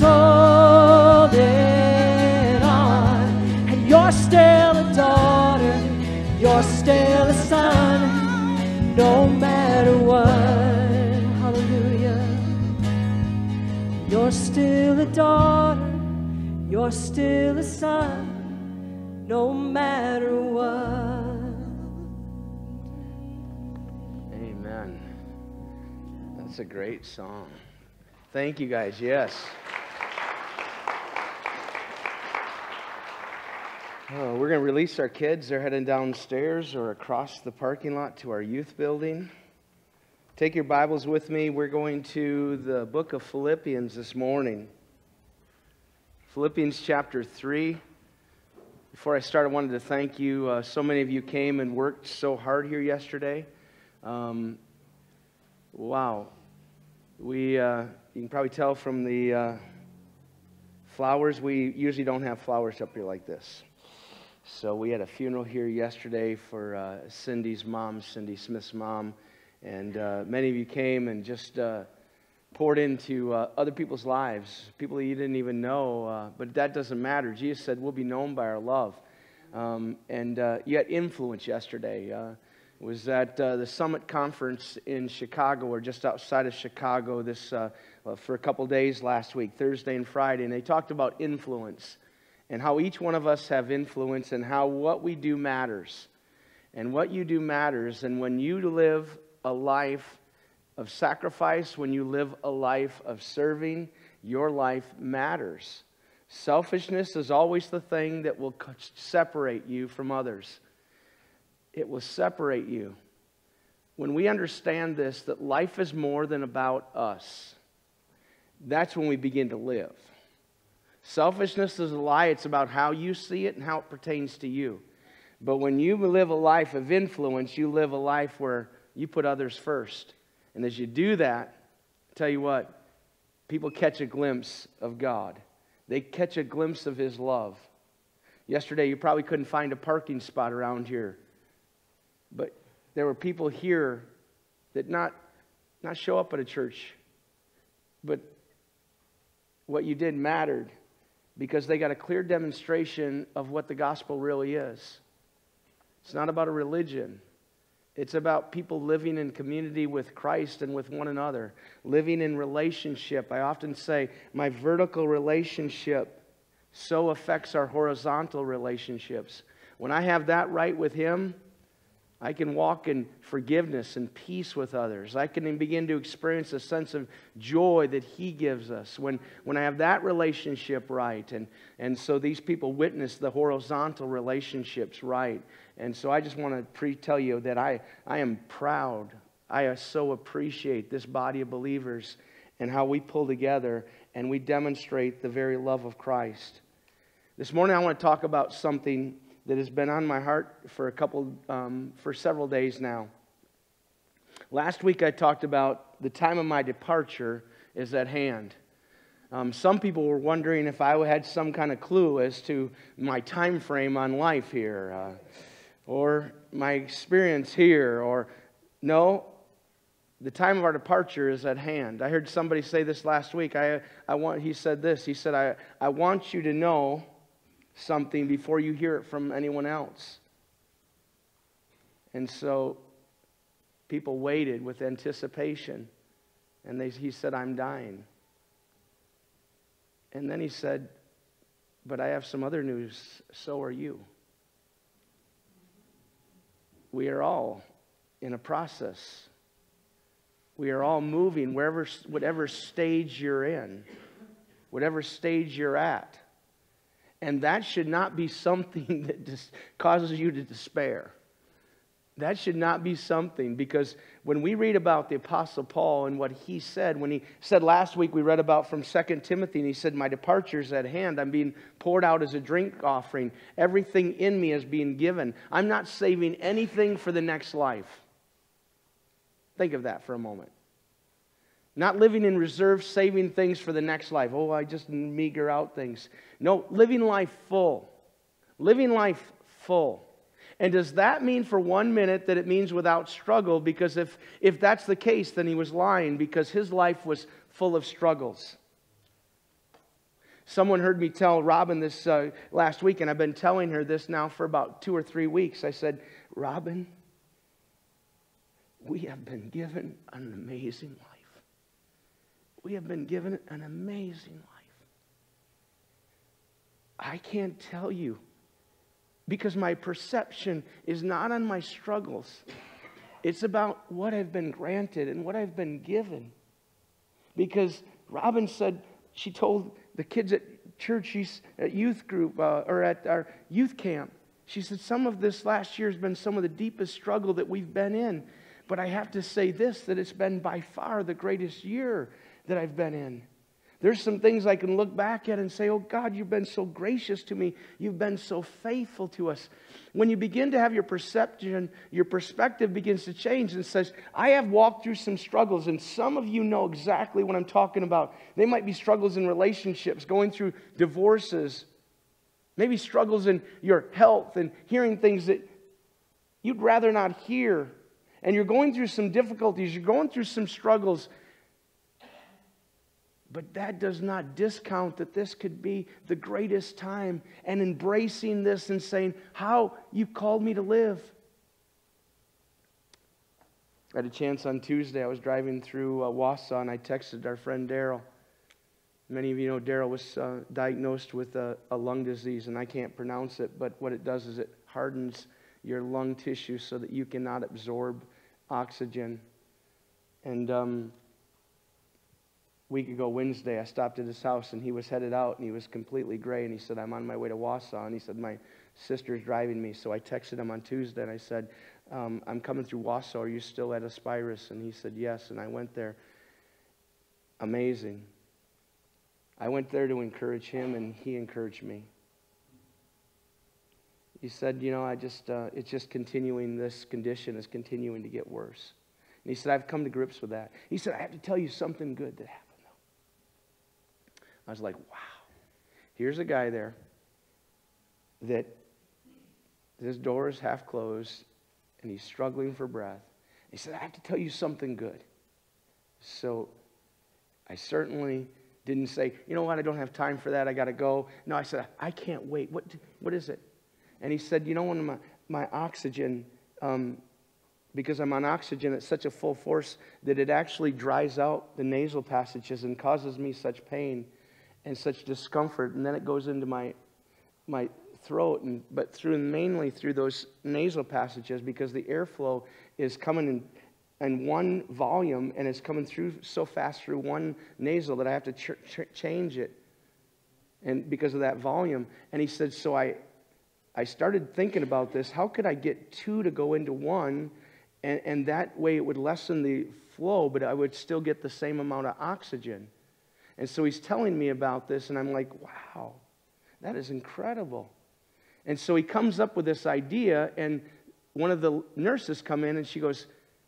holding on. And you're still a daughter, you're still a son, no matter what. Hallelujah. You're still a daughter, you're still a son, no matter what. Amen. That's a great song. Thank you, guys. Yes. Oh, we're going to release our kids. They're heading downstairs or across the parking lot to our youth building. Take your Bibles with me. We're going to the book of Philippians this morning. Philippians chapter three. Before I start, I wanted to thank you. Uh, so many of you came and worked so hard here yesterday. Um, wow. We, uh, you can probably tell from the uh, flowers, we usually don't have flowers up here like this. So we had a funeral here yesterday for uh, Cindy's mom, Cindy Smith's mom. And uh, many of you came and just uh, poured into uh, other people's lives, people that you didn't even know. Uh, but that doesn't matter. Jesus said we'll be known by our love. Um, and uh, you had influence yesterday. Uh, it was at uh, the Summit Conference in Chicago, or just outside of Chicago, this uh, uh, for a couple days last week, Thursday and Friday. And they talked about influence and how each one of us have influence and how what we do matters. And what you do matters. And when you live a life of sacrifice, when you live a life of serving, your life matters. Selfishness is always the thing that will separate you from others. It will separate you. When we understand this, that life is more than about us, that's when we begin to live. Selfishness is a lie. It's about how you see it and how it pertains to you. But when you live a life of influence, you live a life where you put others first. And as you do that, I tell you what, people catch a glimpse of God. They catch a glimpse of His love. Yesterday, you probably couldn't find a parking spot around here. But there were people here that not, not show up at a church. But what you did mattered because they got a clear demonstration of what the gospel really is. It's not about a religion. It's about people living in community with Christ and with one another, living in relationship. I often say my vertical relationship so affects our horizontal relationships. When I have that right with Him, I can walk in forgiveness and peace with others. I can begin to experience a sense of joy that He gives us when, when I have that relationship right. And, and so these people witness the horizontal relationships right. And so I just want to pre-tell you that I, I am proud. I so appreciate this body of believers and how we pull together and we demonstrate the very love of Christ. This morning I want to talk about something that has been on my heart for a couple, um, for several days now. Last week I talked about the time of my departure is at hand. Um, some people were wondering if I had some kind of clue as to my time frame on life here, uh, or my experience here, or no, the time of our departure is at hand. I heard somebody say this last week. I, I want. He said this. He said, I, I want you to know something before you hear it from anyone else. And so people waited with anticipation. And they, he said, I'm dying. And then he said, but I have some other news. So are you. We are all in a process. We are all moving wherever, whatever stage you're in, whatever stage you're at. And that should not be something that just causes you to despair. That should not be something, because when we read about the Apostle Paul and what he said, when he said last week, we read about from Second Timothy, and he said, my departure is at hand. I'm being poured out as a drink offering. Everything in me is being given. I'm not saving anything for the next life. Think of that for a moment. Not living in reserve, saving things for the next life. Oh, I just meager out things. No, living life full. Living life full. And does that mean for one minute that it means without struggle? Because if, if that's the case, then he was lying, because his life was full of struggles. Someone heard me tell Robin this uh, last week, and I've been telling her this now for about two or three weeks. I said, Robin, we have been given an amazing life. We have been given an amazing life. I can't tell you, because my perception is not on my struggles. It's about what I've been granted and what I've been given. Because Robin said, she told the kids at church, she's at youth group, uh, or at our youth camp, she said, some of this last year has been some of the deepest struggle that we've been in. But I have to say this, that it's been by far the greatest year that I've been in. There's some things I can look back at and say, oh God, you've been so gracious to me. You've been so faithful to us. When you begin to have your perception, your perspective begins to change and says, I have walked through some struggles, and some of you know exactly what I'm talking about. They might be struggles in relationships, going through divorces, Maybe struggles in your health and hearing things that you'd rather not hear. And you're going through some difficulties. You're going through some struggles. But that does not discount that this could be the greatest time, and embracing this and saying, how you called me to live. I had a chance on Tuesday. I was driving through uh, Wausau, and I texted our friend Daryl. Many of you know Daryl was uh, diagnosed with a, a lung disease, and I can't pronounce it, but what it does is it hardens your lung tissue so that you cannot absorb oxygen. And um, a week ago Wednesday, I stopped at his house, and he was headed out, and he was completely gray, and he said, I'm on my way to Wausau, and he said, my sister's driving me. So I texted him on Tuesday, and I said, um, I'm coming through Wausau. Are you still at Aspirus? And he said, yes, and I went there. Amazing. I went there to encourage him, and he encouraged me. He said, you know, I just, uh, it's just continuing, this condition is continuing to get worse. And he said, I've come to grips with that. He said, I have to tell you something good that happened, though. I was like, wow. Here's a guy there that his door is half closed, and he's struggling for breath. He said, I have to tell you something good. So I certainly didn't say, you know what, I don't have time for that, I got to go. No, I said, I can't wait. What, what is it? And he said, you know, when my, my oxygen, um, because I'm on oxygen at such a full force that it actually dries out the nasal passages and causes me such pain and such discomfort. And then it goes into my my throat, and but through mainly through those nasal passages, because the airflow is coming in and one volume, and it's coming through so fast through one nasal that I have to ch- ch- change it, and because of that volume. And he said, so I, I started thinking about this. How could I get two to go into one, and, and that way it would lessen the flow, but I would still get the same amount of oxygen. And so he's telling me about this, and I'm like, wow, that is incredible. And so he comes up with this idea, and one of the nurses come in, and she goes,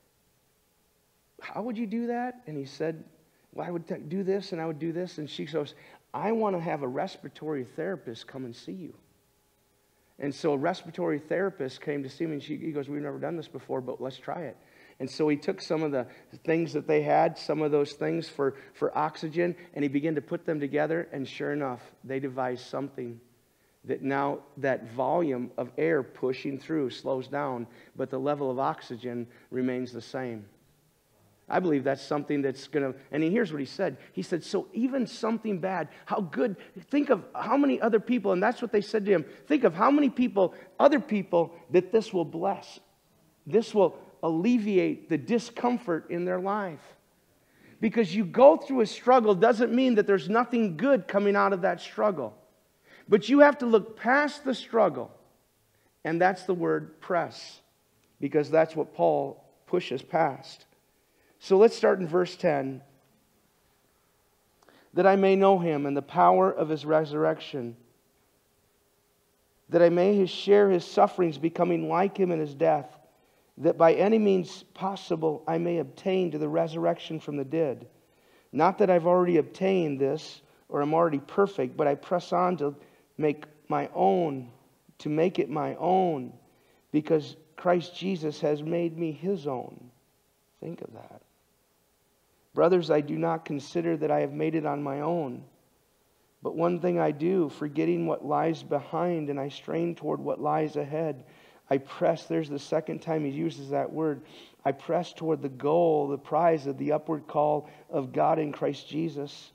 how would you do that? And he said, well, I would t- do this and I would do this. And she goes, I want to have a respiratory therapist come and see you. And so a respiratory therapist came to see me, and she, he goes, we've never done this before, but let's try it. And so he took some of the things that they had, some of those things for, for oxygen, and he began to put them together, and sure enough, they devised something that now that volume of air pushing through slows down, but the level of oxygen remains the same. I believe that's something that's going to, and here's what he said. He said, so even something bad, how good, think of how many other people, and that's what they said to him, think of how many people, other people, that this will bless. This will alleviate the discomfort in their life. Because you go through a struggle doesn't mean that there's nothing good coming out of that struggle. But you have to look past the struggle, and that's the word press, because that's what Paul pushes past. So let's start in verse ten. That I may know him and the power of his resurrection. That I may share his sufferings, becoming like him in his death. That by any means possible I may obtain to the resurrection from the dead. Not that I've already obtained this or am already perfect, but I press on to make my own, to make it my own, because Christ Jesus has made me his own. Think of that. Brothers, I do not consider that I have made it on my own. But one thing I do, forgetting what lies behind, and I strain toward what lies ahead. I press, there's the second time he uses that word. I press toward the goal, the prize of the upward call of God in Christ Jesus.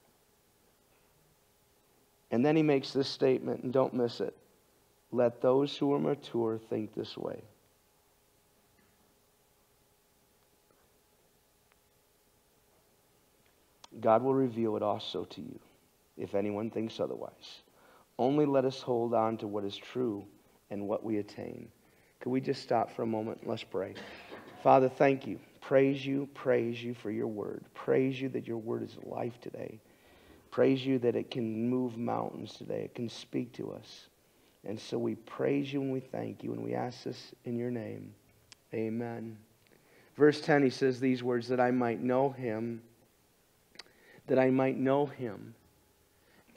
And then he makes this statement, and don't miss it. Let those who are mature think this way. God will reveal it also to you, if anyone thinks otherwise. Only let us hold on to what is true and what we attain. Could we just stop for a moment? Let's pray. Father, thank you. Praise you, praise you for your word. Praise you that your word is life today. Praise you that it can move mountains today. It can speak to us. And so we praise you and we thank you, and we ask this in your name. Amen. Verse ten, he says these words, that I might know him, that I might know him,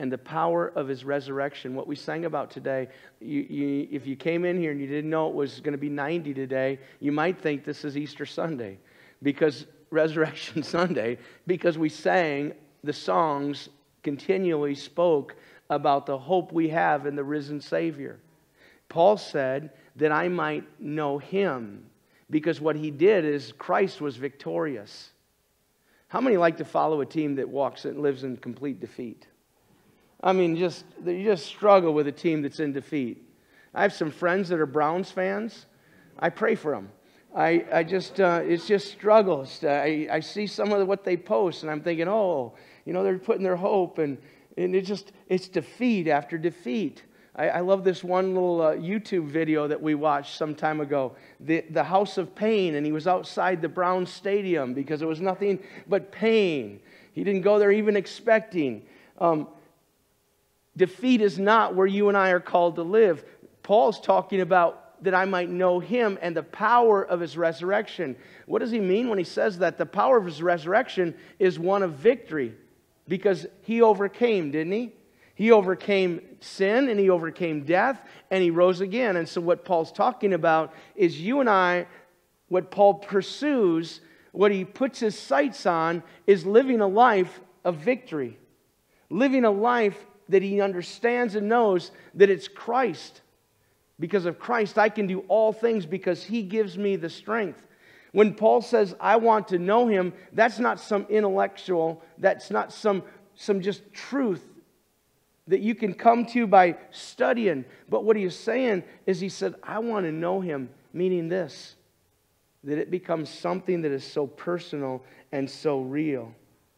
and the power of his resurrection. What we sang about today, you, you, if you came in here and you didn't know it was going to be ninety today, you might think this is Easter Sunday, because Resurrection Sunday, because we sang the songs, continually spoke about the hope we have in the risen Savior. Paul said that I might know him, because what he did is Christ was victorious. How many like to follow a team that walks and lives in complete defeat? I mean, just you just struggle with a team that's in defeat. I have some friends that are Browns fans. I pray for them. I, I just, uh, it's just struggles. I, I see some of what they post, and I'm thinking, oh, you know, they're putting their hope, and, and it just, it's defeat after defeat. I, I love this one little uh, YouTube video that we watched some time ago, the, the House of Pain, and he was outside the Browns stadium because it was nothing but pain. He didn't go there even expecting. Um, defeat is not where you and I are called to live. Paul's talking about that I might know him and the power of his resurrection. What does he mean when he says that? The power of his resurrection is one of victory, because he overcame, didn't he? He overcame sin, and he overcame death, and he rose again. And so what Paul's talking about is you and I, what Paul pursues, what he puts his sights on, is living a life of victory. Living a life that he understands and knows that it's Christ. Because of Christ, I can do all things because he gives me the strength. When Paul says, I want to know him, that's not some intellectual, that's not some, some just truth that you can come to by studying. But what he is saying is he said, I want to know him, meaning this, that it becomes something that is so personal and so real.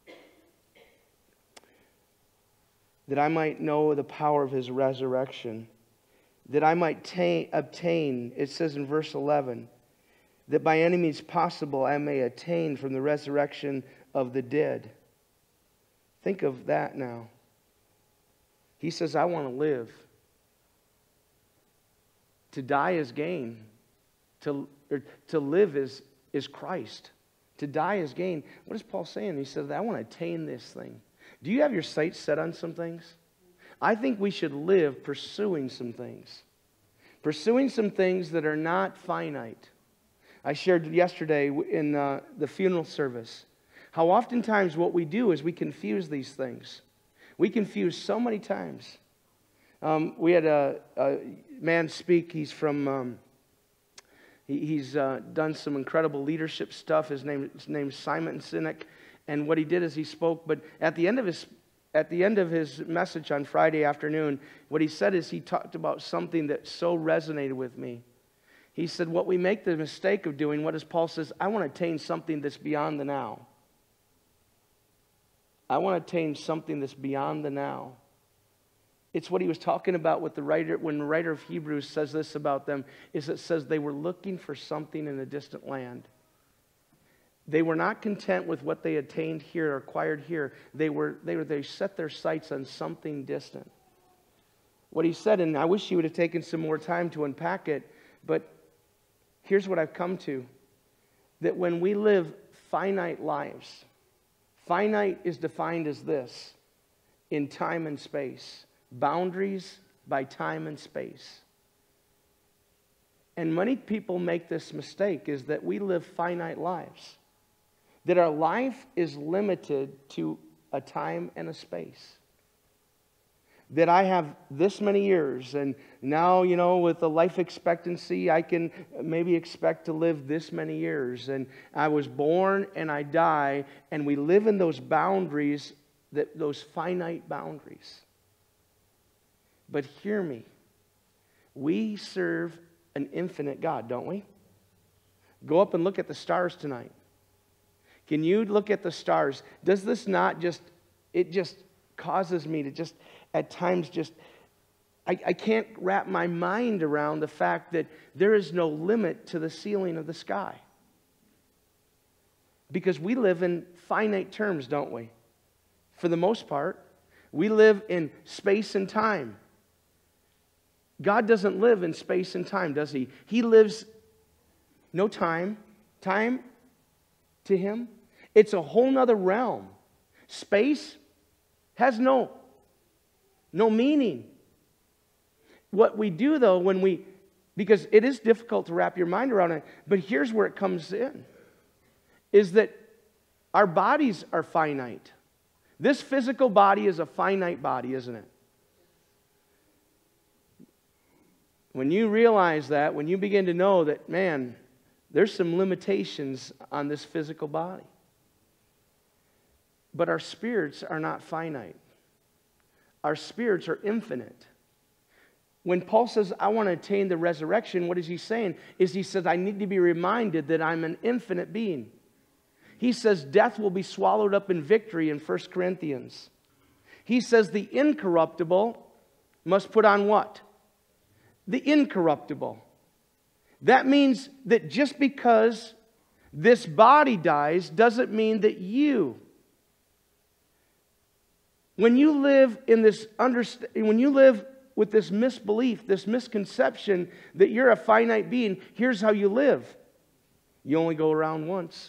That I might know the power of his resurrection. That I might ta- obtain, it says in verse eleven, that by any means possible I may attain from the resurrection of the dead. Think of that now. He says, I want to live. To die is gain. To, or, to live is, is Christ. To die is gain. What is Paul saying? He says, I want to attain this thing. Do you have your sights set on some things? I think we should live pursuing some things. Pursuing some things that are not finite. I shared yesterday in uh, the funeral service how oftentimes what we do is we confuse these things. We confuse so many times. Um, we had a, a man speak. He's from, um, he, he's uh, done some incredible leadership stuff. His name his name's Simon Sinek. And what he did is he spoke, but at the end of his At the end of his message on Friday afternoon, what he said is he talked about something that so resonated with me. He said, what we make the mistake of doing, what does Paul says, I want to attain something that's beyond the now. I want to attain something that's beyond the now. It's what he was talking about with the writer, when the writer of Hebrews says this about them, is it says they were looking for something in a distant land. They were not content with what they attained here or acquired here. They were, they were, they set their sights on something distant. What he said, and I wish he would have taken some more time to unpack it, but here's what I've come to. That when we live finite lives, finite is defined as this, in time and space. Boundaries by time and space. And many people make this mistake, is that we live finite lives. That our life is limited to a time and a space. That I have this many years, and now, you know, with the life expectancy, I can maybe expect to live this many years. And I was born and I die, and we live in those boundaries, that those finite boundaries. But hear me. We serve an infinite God, don't we? Go up and look at the stars tonight. Can you look at the stars? Does this not just, it just causes me to just, at times just, I, I can't wrap my mind around the fact that there is no limit to the ceiling of the sky. Because we live in finite terms, don't we? For the most part, we live in space and time. God doesn't live in space and time, does he? He lives no time. Time to him, it's a whole nother realm. Space has no no meaning. What we do, though, when we, because it is difficult to wrap your mind around it, but here's where it comes in, is that our bodies are finite. This physical body is a finite body, isn't it? When you realize that, when you begin to know that, man, there's some limitations on this physical body. But our spirits are not finite. Our spirits are infinite. When Paul says, I want to attain the resurrection, what is he saying? Is he says, I need to be reminded that I'm an infinite being. He says, death will be swallowed up in victory in First Corinthians. He says, the incorruptible must put on what? The incorruptible. That means that just because this body dies doesn't mean that you. When you live in this underst- when you live with this misbelief, this misconception that you're a finite being, here's how you live. You only go around once.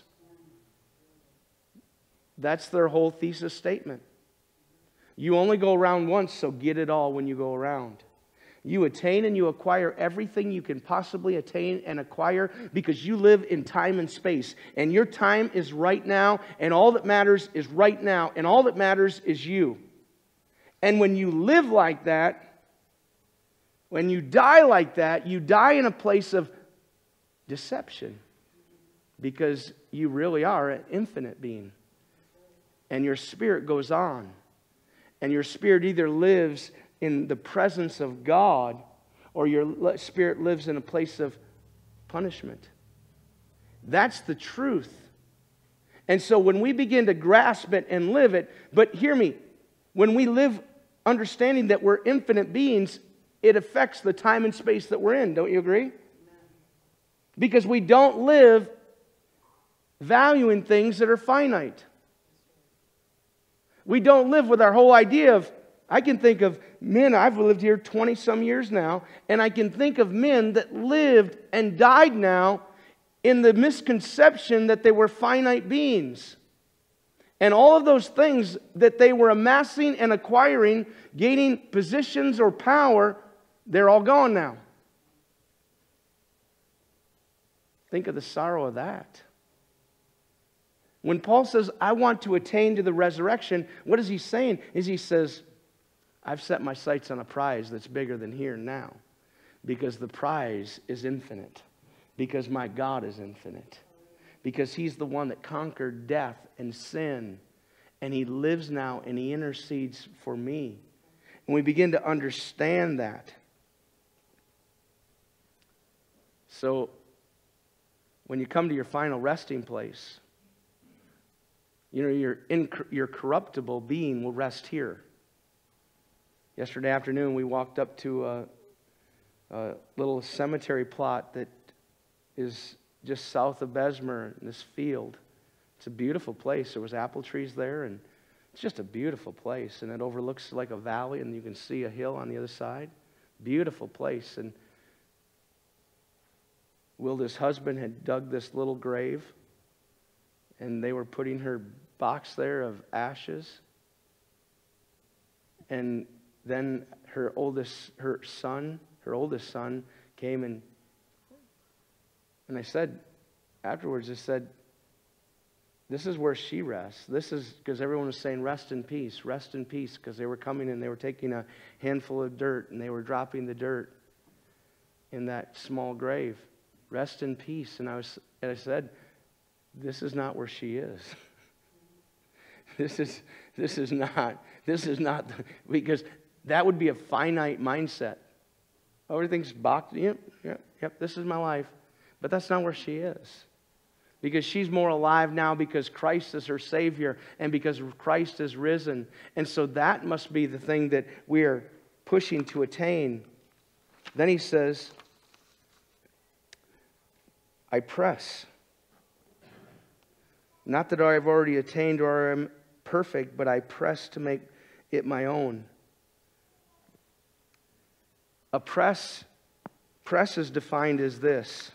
That's their whole thesis statement. You only go around once, so get it all when you go around. You attain and you acquire everything you can possibly attain and acquire because you live in time and space. And your time is right now, and all that matters is right now, and all that matters is you. And when you live like that, when you die like that, you die in a place of deception because you really are an infinite being. And your spirit goes on. And your spirit either lives in the presence of God, or your spirit lives in a place of punishment. That's the truth. And so when we begin to grasp it and live it, but hear me, when we live understanding that we're infinite beings, it affects the time and space that we're in. Don't you agree? Because we don't live valuing things that are finite. We don't live with our whole idea of, I can think of men, I've lived here twenty some years now, and I can think of men that lived and died now in the misconception that they were finite beings. And all of those things that they were amassing and acquiring, gaining positions or power, they're all gone now. Think of the sorrow of that. When Paul says, I want to attain to the resurrection, what is he saying? Is he says, I've set my sights on a prize that's bigger than here and now. Because the prize is infinite. Because my God is infinite. Because He's the one that conquered death and sin. And He lives now and He intercedes for me. And we begin to understand that. So, when you come to your final resting place, you know, your, inc- your corruptible being will rest here. Yesterday afternoon, we walked up to a, a little cemetery plot that is just south of Bessemer in this field. It's a beautiful place. There was apple trees there, and it's just a beautiful place. And it overlooks like a valley, and you can see a hill on the other side. Beautiful place. And Wilda's husband had dug this little grave, and they were putting her box there of ashes. And then her oldest, her son, her oldest son came and, and I said, afterwards, I said, this is where she rests. This is, because everyone was saying, rest in peace, rest in peace, because they were coming and they were taking a handful of dirt and they were dropping the dirt in that small grave. Rest in peace. And I was, and I said, this is not where she is. This is, this is not, this is not, the, because that would be a finite mindset. Everything's boxed, yep, yep, yep, this is my life. But that's not where she is. Because she's more alive now because Christ is her Savior and because Christ is risen. And so that must be the thing that we are pushing to attain. Then he says, I press. Not that I have already attained or am perfect, but I press to make it my own. A press, press is defined as this.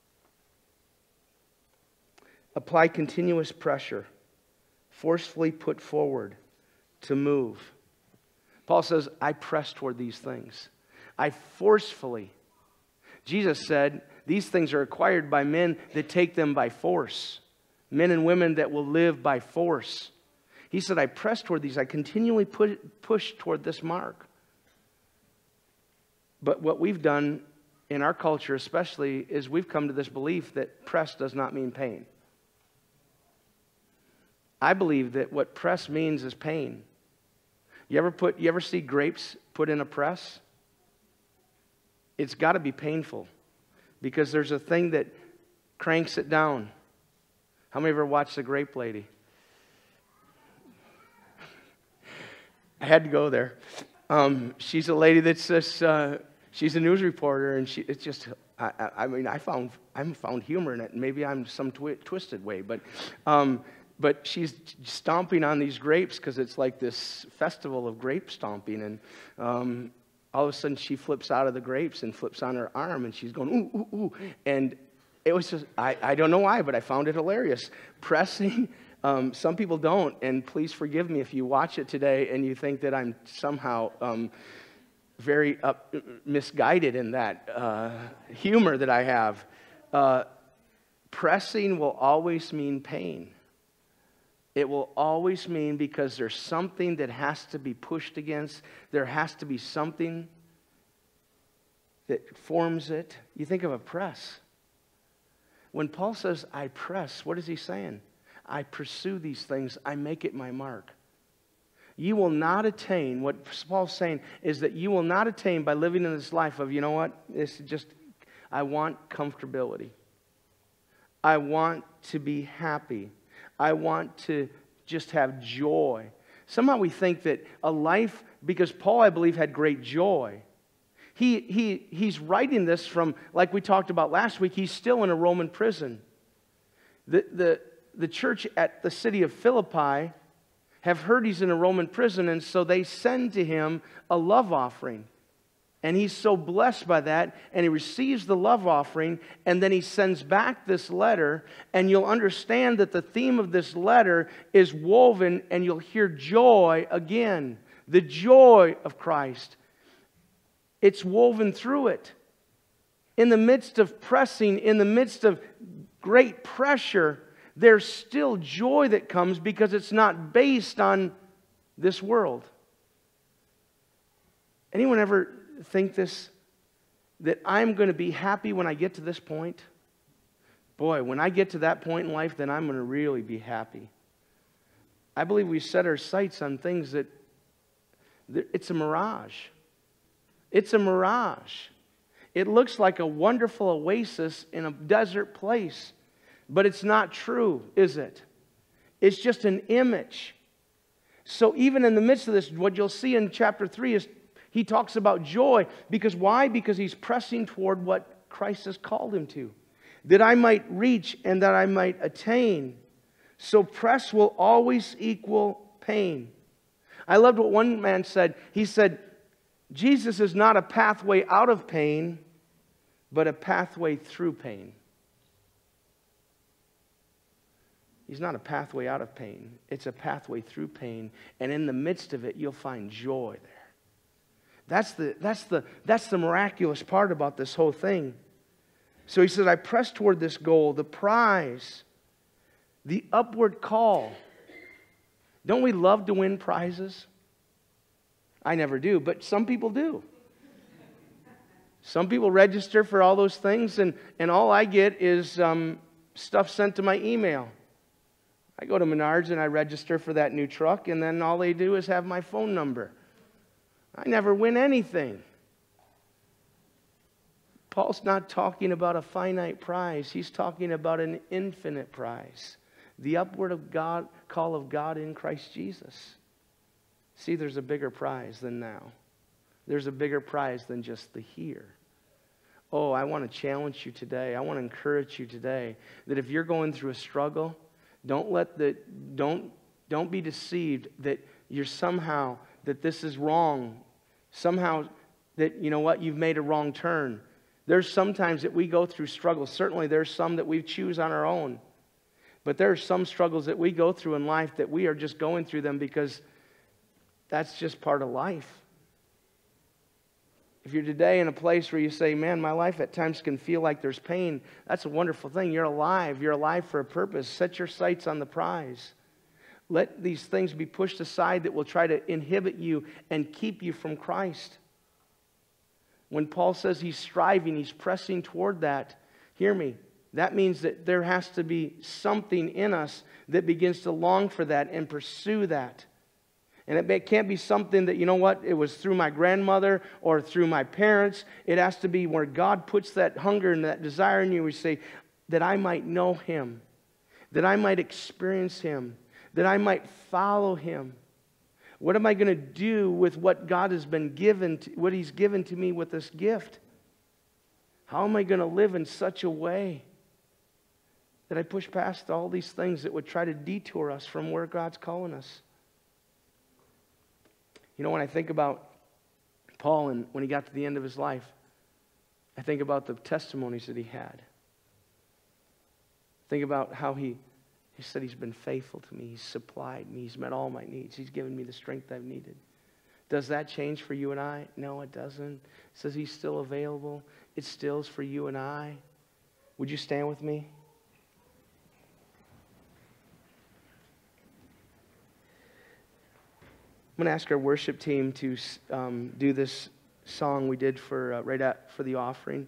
Apply continuous pressure, forcefully put forward, to move. Paul says, I press toward these things. I forcefully. Jesus said, these things are acquired by men that take them by force. Men and women that will live by force. He said, I press toward these. I continually push, push toward this mark. But what we've done in our culture especially is we've come to this belief that press does not mean pain. I believe that what press means is pain. You ever put, you ever see grapes put in a press? It's got to be painful because there's a thing that cranks it down. How many of you ever watched The Grape Lady? I had to go there. Um, she's a lady that's just, uh, she's a news reporter, and she, it's just, I, I, I mean, I found, I found humor in it. Maybe I'm some twi- twisted way, but, um, but she's stomping on these grapes because it's like this festival of grape stomping, and um, all of a sudden she flips out of the grapes and flips on her arm, and she's going, ooh, ooh, ooh, and it was just, I, I don't know why, but I found it hilarious. Pressing. Um, some people don't, and please forgive me if you watch it today and you think that I'm somehow um, very up, misguided in that uh, humor that I have. Uh, pressing will always mean pain. It will always mean because there's something that has to be pushed against. There has to be something that forms it. You think of a press. When Paul says, I press, what is he saying? I pursue these things. I make it my mark. You will not attain, what Paul's saying is that you will not attain by living in this life of, you know what, it's just, I want comfortability. I want to be happy. I want to just have joy. Somehow we think that a life, because Paul, I believe, had great joy. He, he, he's writing this from, like we talked about last week, he's still in a Roman prison. The, the, the church at the city of Philippi have heard he's in a Roman prison, and so they send to him a love offering. And he's so blessed by that, and he receives the love offering, and then he sends back this letter, and you'll understand that the theme of this letter is woven, and you'll hear joy again. The joy of Christ. It's woven through it. In the midst of pressing, in the midst of great pressure, there's still joy that comes because it's not based on this world. Anyone ever think this? That I'm going to be happy when I get to this point? Boy, when I get to that point in life, then I'm going to really be happy. I believe we set our sights on things that, that it's a mirage. It's a mirage. It looks like a wonderful oasis in a desert place. But it's not true, is it? It's just an image. So even in the midst of this, what you'll see in chapter three is he talks about joy. Because why? Because he's pressing toward what Christ has called him to. That I might reach and that I might attain. So press will always equal pain. I loved what one man said. He said, Jesus is not a pathway out of pain, but a pathway through pain. He's not a pathway out of pain. It's a pathway through pain. And in the midst of it, you'll find joy there. That's the, that's the, that's the miraculous part about this whole thing. So he says, I press toward this goal, the prize, the upward call. Don't we love to win prizes? I never do, but some people do. Some people register for all those things, and, and all I get is um, stuff sent to my email. I go to Menards and I register for that new truck, and then all they do is have my phone number. I never win anything. Paul's not talking about a finite prize. He's talking about an infinite prize. The upward of God, call of God in Christ Jesus. See, there's a bigger prize than now. There's a bigger prize than just the here. Oh, I want to challenge you today. I want to encourage you today that if you're going through a struggle, don't let the don't don't be deceived that you're somehow that this is wrong. Somehow that, you know what, you've made a wrong turn. There's sometimes that we go through struggles. Certainly there's some that we choose on our own. But there are some struggles that we go through in life that we are just going through them because that's just part of life. If you're today in a place where you say, man, my life at times can feel like there's pain, that's a wonderful thing. You're alive. You're alive for a purpose. Set your sights on the prize. Let these things be pushed aside that will try to inhibit you and keep you from Christ. When Paul says he's striving, he's pressing toward that, hear me, that means that there has to be something in us that begins to long for that and pursue that. And it can't be something that, you know what, it was through my grandmother or through my parents. It has to be where God puts that hunger and that desire in you. We say, that I might know Him, that I might experience Him, that I might follow Him. What am I going to do with what God has been given, to, what He's given to me with this gift? How am I going to live in such a way that I push past all these things that would try to detour us from where God's calling us? You know, when I think about Paul and when he got to the end of his life, I think about the testimonies that he had. Think about how he, he said he's been faithful to me. He's supplied me. He's met all my needs. He's given me the strength I've needed. Does that change for you and I? No, it doesn't. It says he's still available. It still is for you and I. Would you stand with me? I'm going to ask our worship team to um, do this song we did for uh, right at for the offering.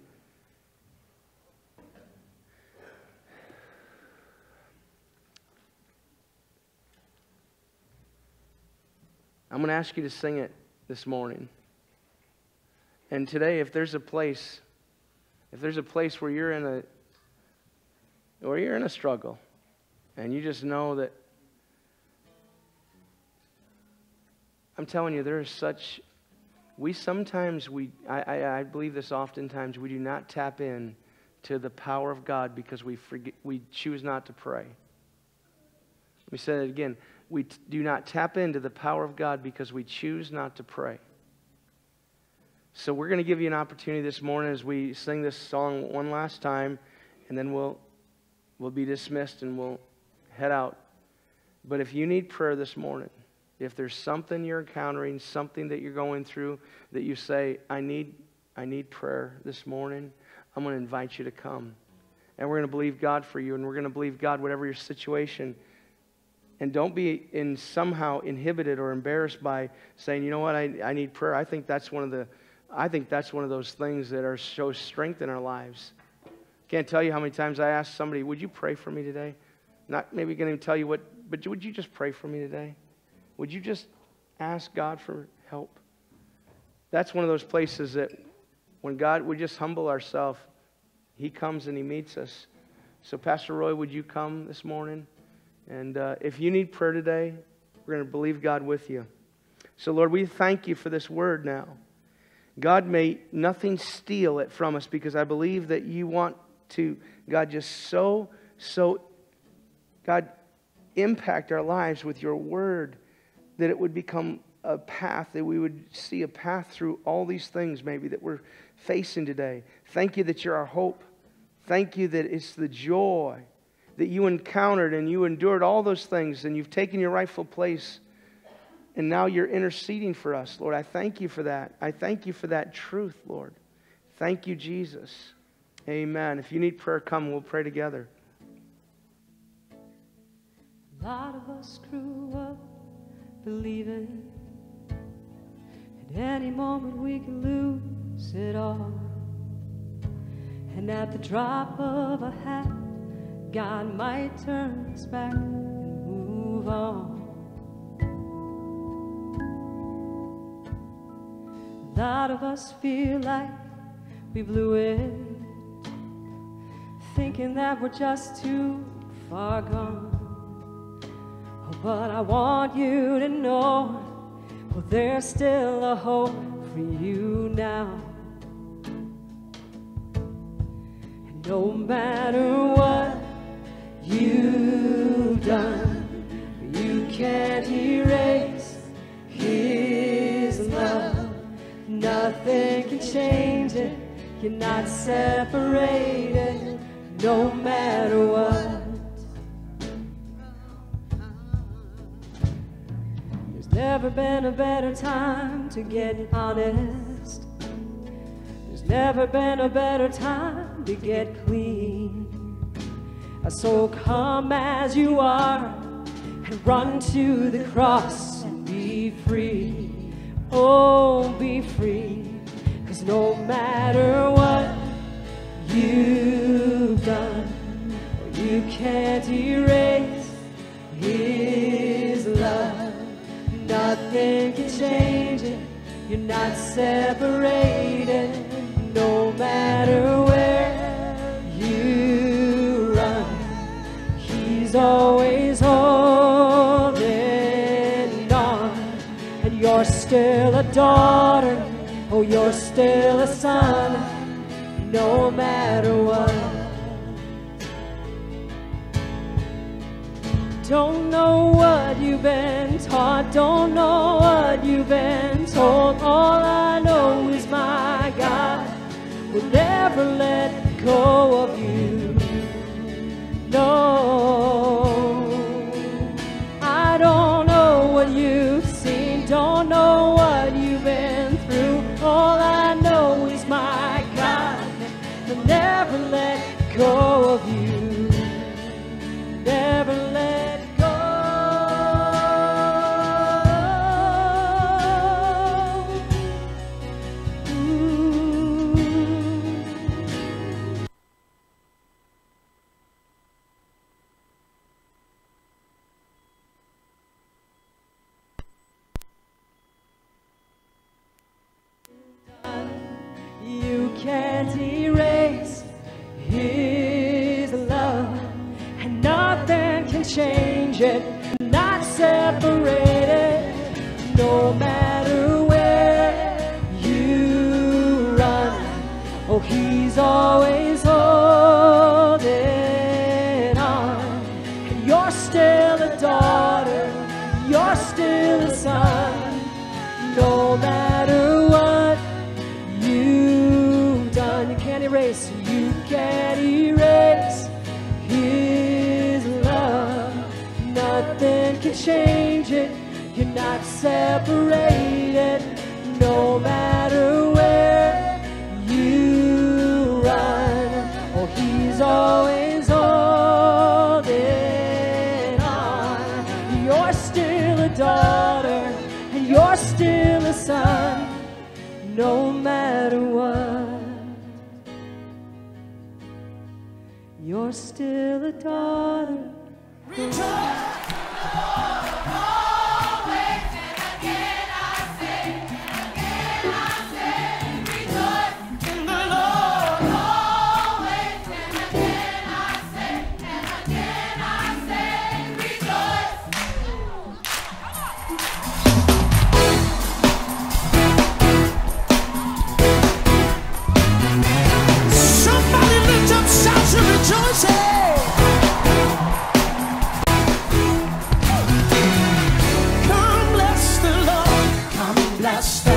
I'm going to ask you to sing it this morning. And today, if there's a place, if there's a place where you're in a, where you're in a struggle, and you just know that, I'm telling you, there is such, we sometimes, we I, I, I believe this oftentimes, we do not tap in to the power of God because we forget, we choose not to pray. Let me say that again. We t- do not tap into the power of God because we choose not to pray. So we're going to give you an opportunity this morning as we sing this song one last time, and then we'll we'll be dismissed and we'll head out. But if you need prayer this morning, if there's something you're encountering, something that you're going through that you say, I need, I need prayer this morning, I'm going to invite you to come. And we're going to believe God for you, and we're going to believe God whatever your situation. And don't be in somehow inhibited or embarrassed by saying, you know what, I, I need prayer. I think that's one of the, I think that's one of those things that are shows strength in our lives. Can't tell you how many times I asked somebody, would you pray for me today? Not maybe going to tell you what, but would you just pray for me today? Would you just ask God for help? That's one of those places that when God, we just humble ourselves, He comes and He meets us. So Pastor Roy, would you come this morning? And uh, if you need prayer today, we're going to believe God with you. So Lord, we thank you for this word now. God, may nothing steal it from us, because I believe that you want to, God, just so, so, God, impact our lives with your word, that it would become a path, that we would see a path through all these things maybe that we're facing today. Thank you that you're our hope. Thank you that it's the joy that you encountered and you endured all those things and you've taken your rightful place and now you're interceding for us, Lord. I thank you for that. I thank you for that truth, Lord. Thank you, Jesus. Amen. If you need prayer, come. We'll pray together. A lot of us grew up believing at any moment we could lose it all, and at the drop of a hat God might turn us back and move on. A lot of us feel like we blew it, thinking that we're just too far gone. But I want you to know, well, there's still a hope for you now. And no matter what you've done, you can't erase His love. Nothing can change it. You're not separated, no matter what. There's never never been a better time to get honest. There's never been a better time to get clean. So come as you are and run to the cross and be free. Oh, be free. 'Cause no matter what you've done, you can't erase His love. Nothing can change it. You're not separated. No matter where you run, He's always holding on. And you're still a daughter. Oh, you're still a son. No matter what. Don't know what you've been taught, don't know what you've been told. All I know is my God will never let go of you. No, I don't know what you've seen, don't know what you've been through. All I know is my God will never let go of you. Never let go. Ooh. You can't erase His love, and nothing can change it. Not separated. No matter where you run, oh, He's always holding on. And you're still a daughter, you're still a son. No matter what you've done, you can't erase, you can't erase His love. Nothing can change it. You're not separated. No matter where you run, oh, He's always holding on. You're still a daughter, and you're still a son. No matter what, you're still a daughter. Somebody lift up shouts and rejoicing. Come bless the Lord. Come bless the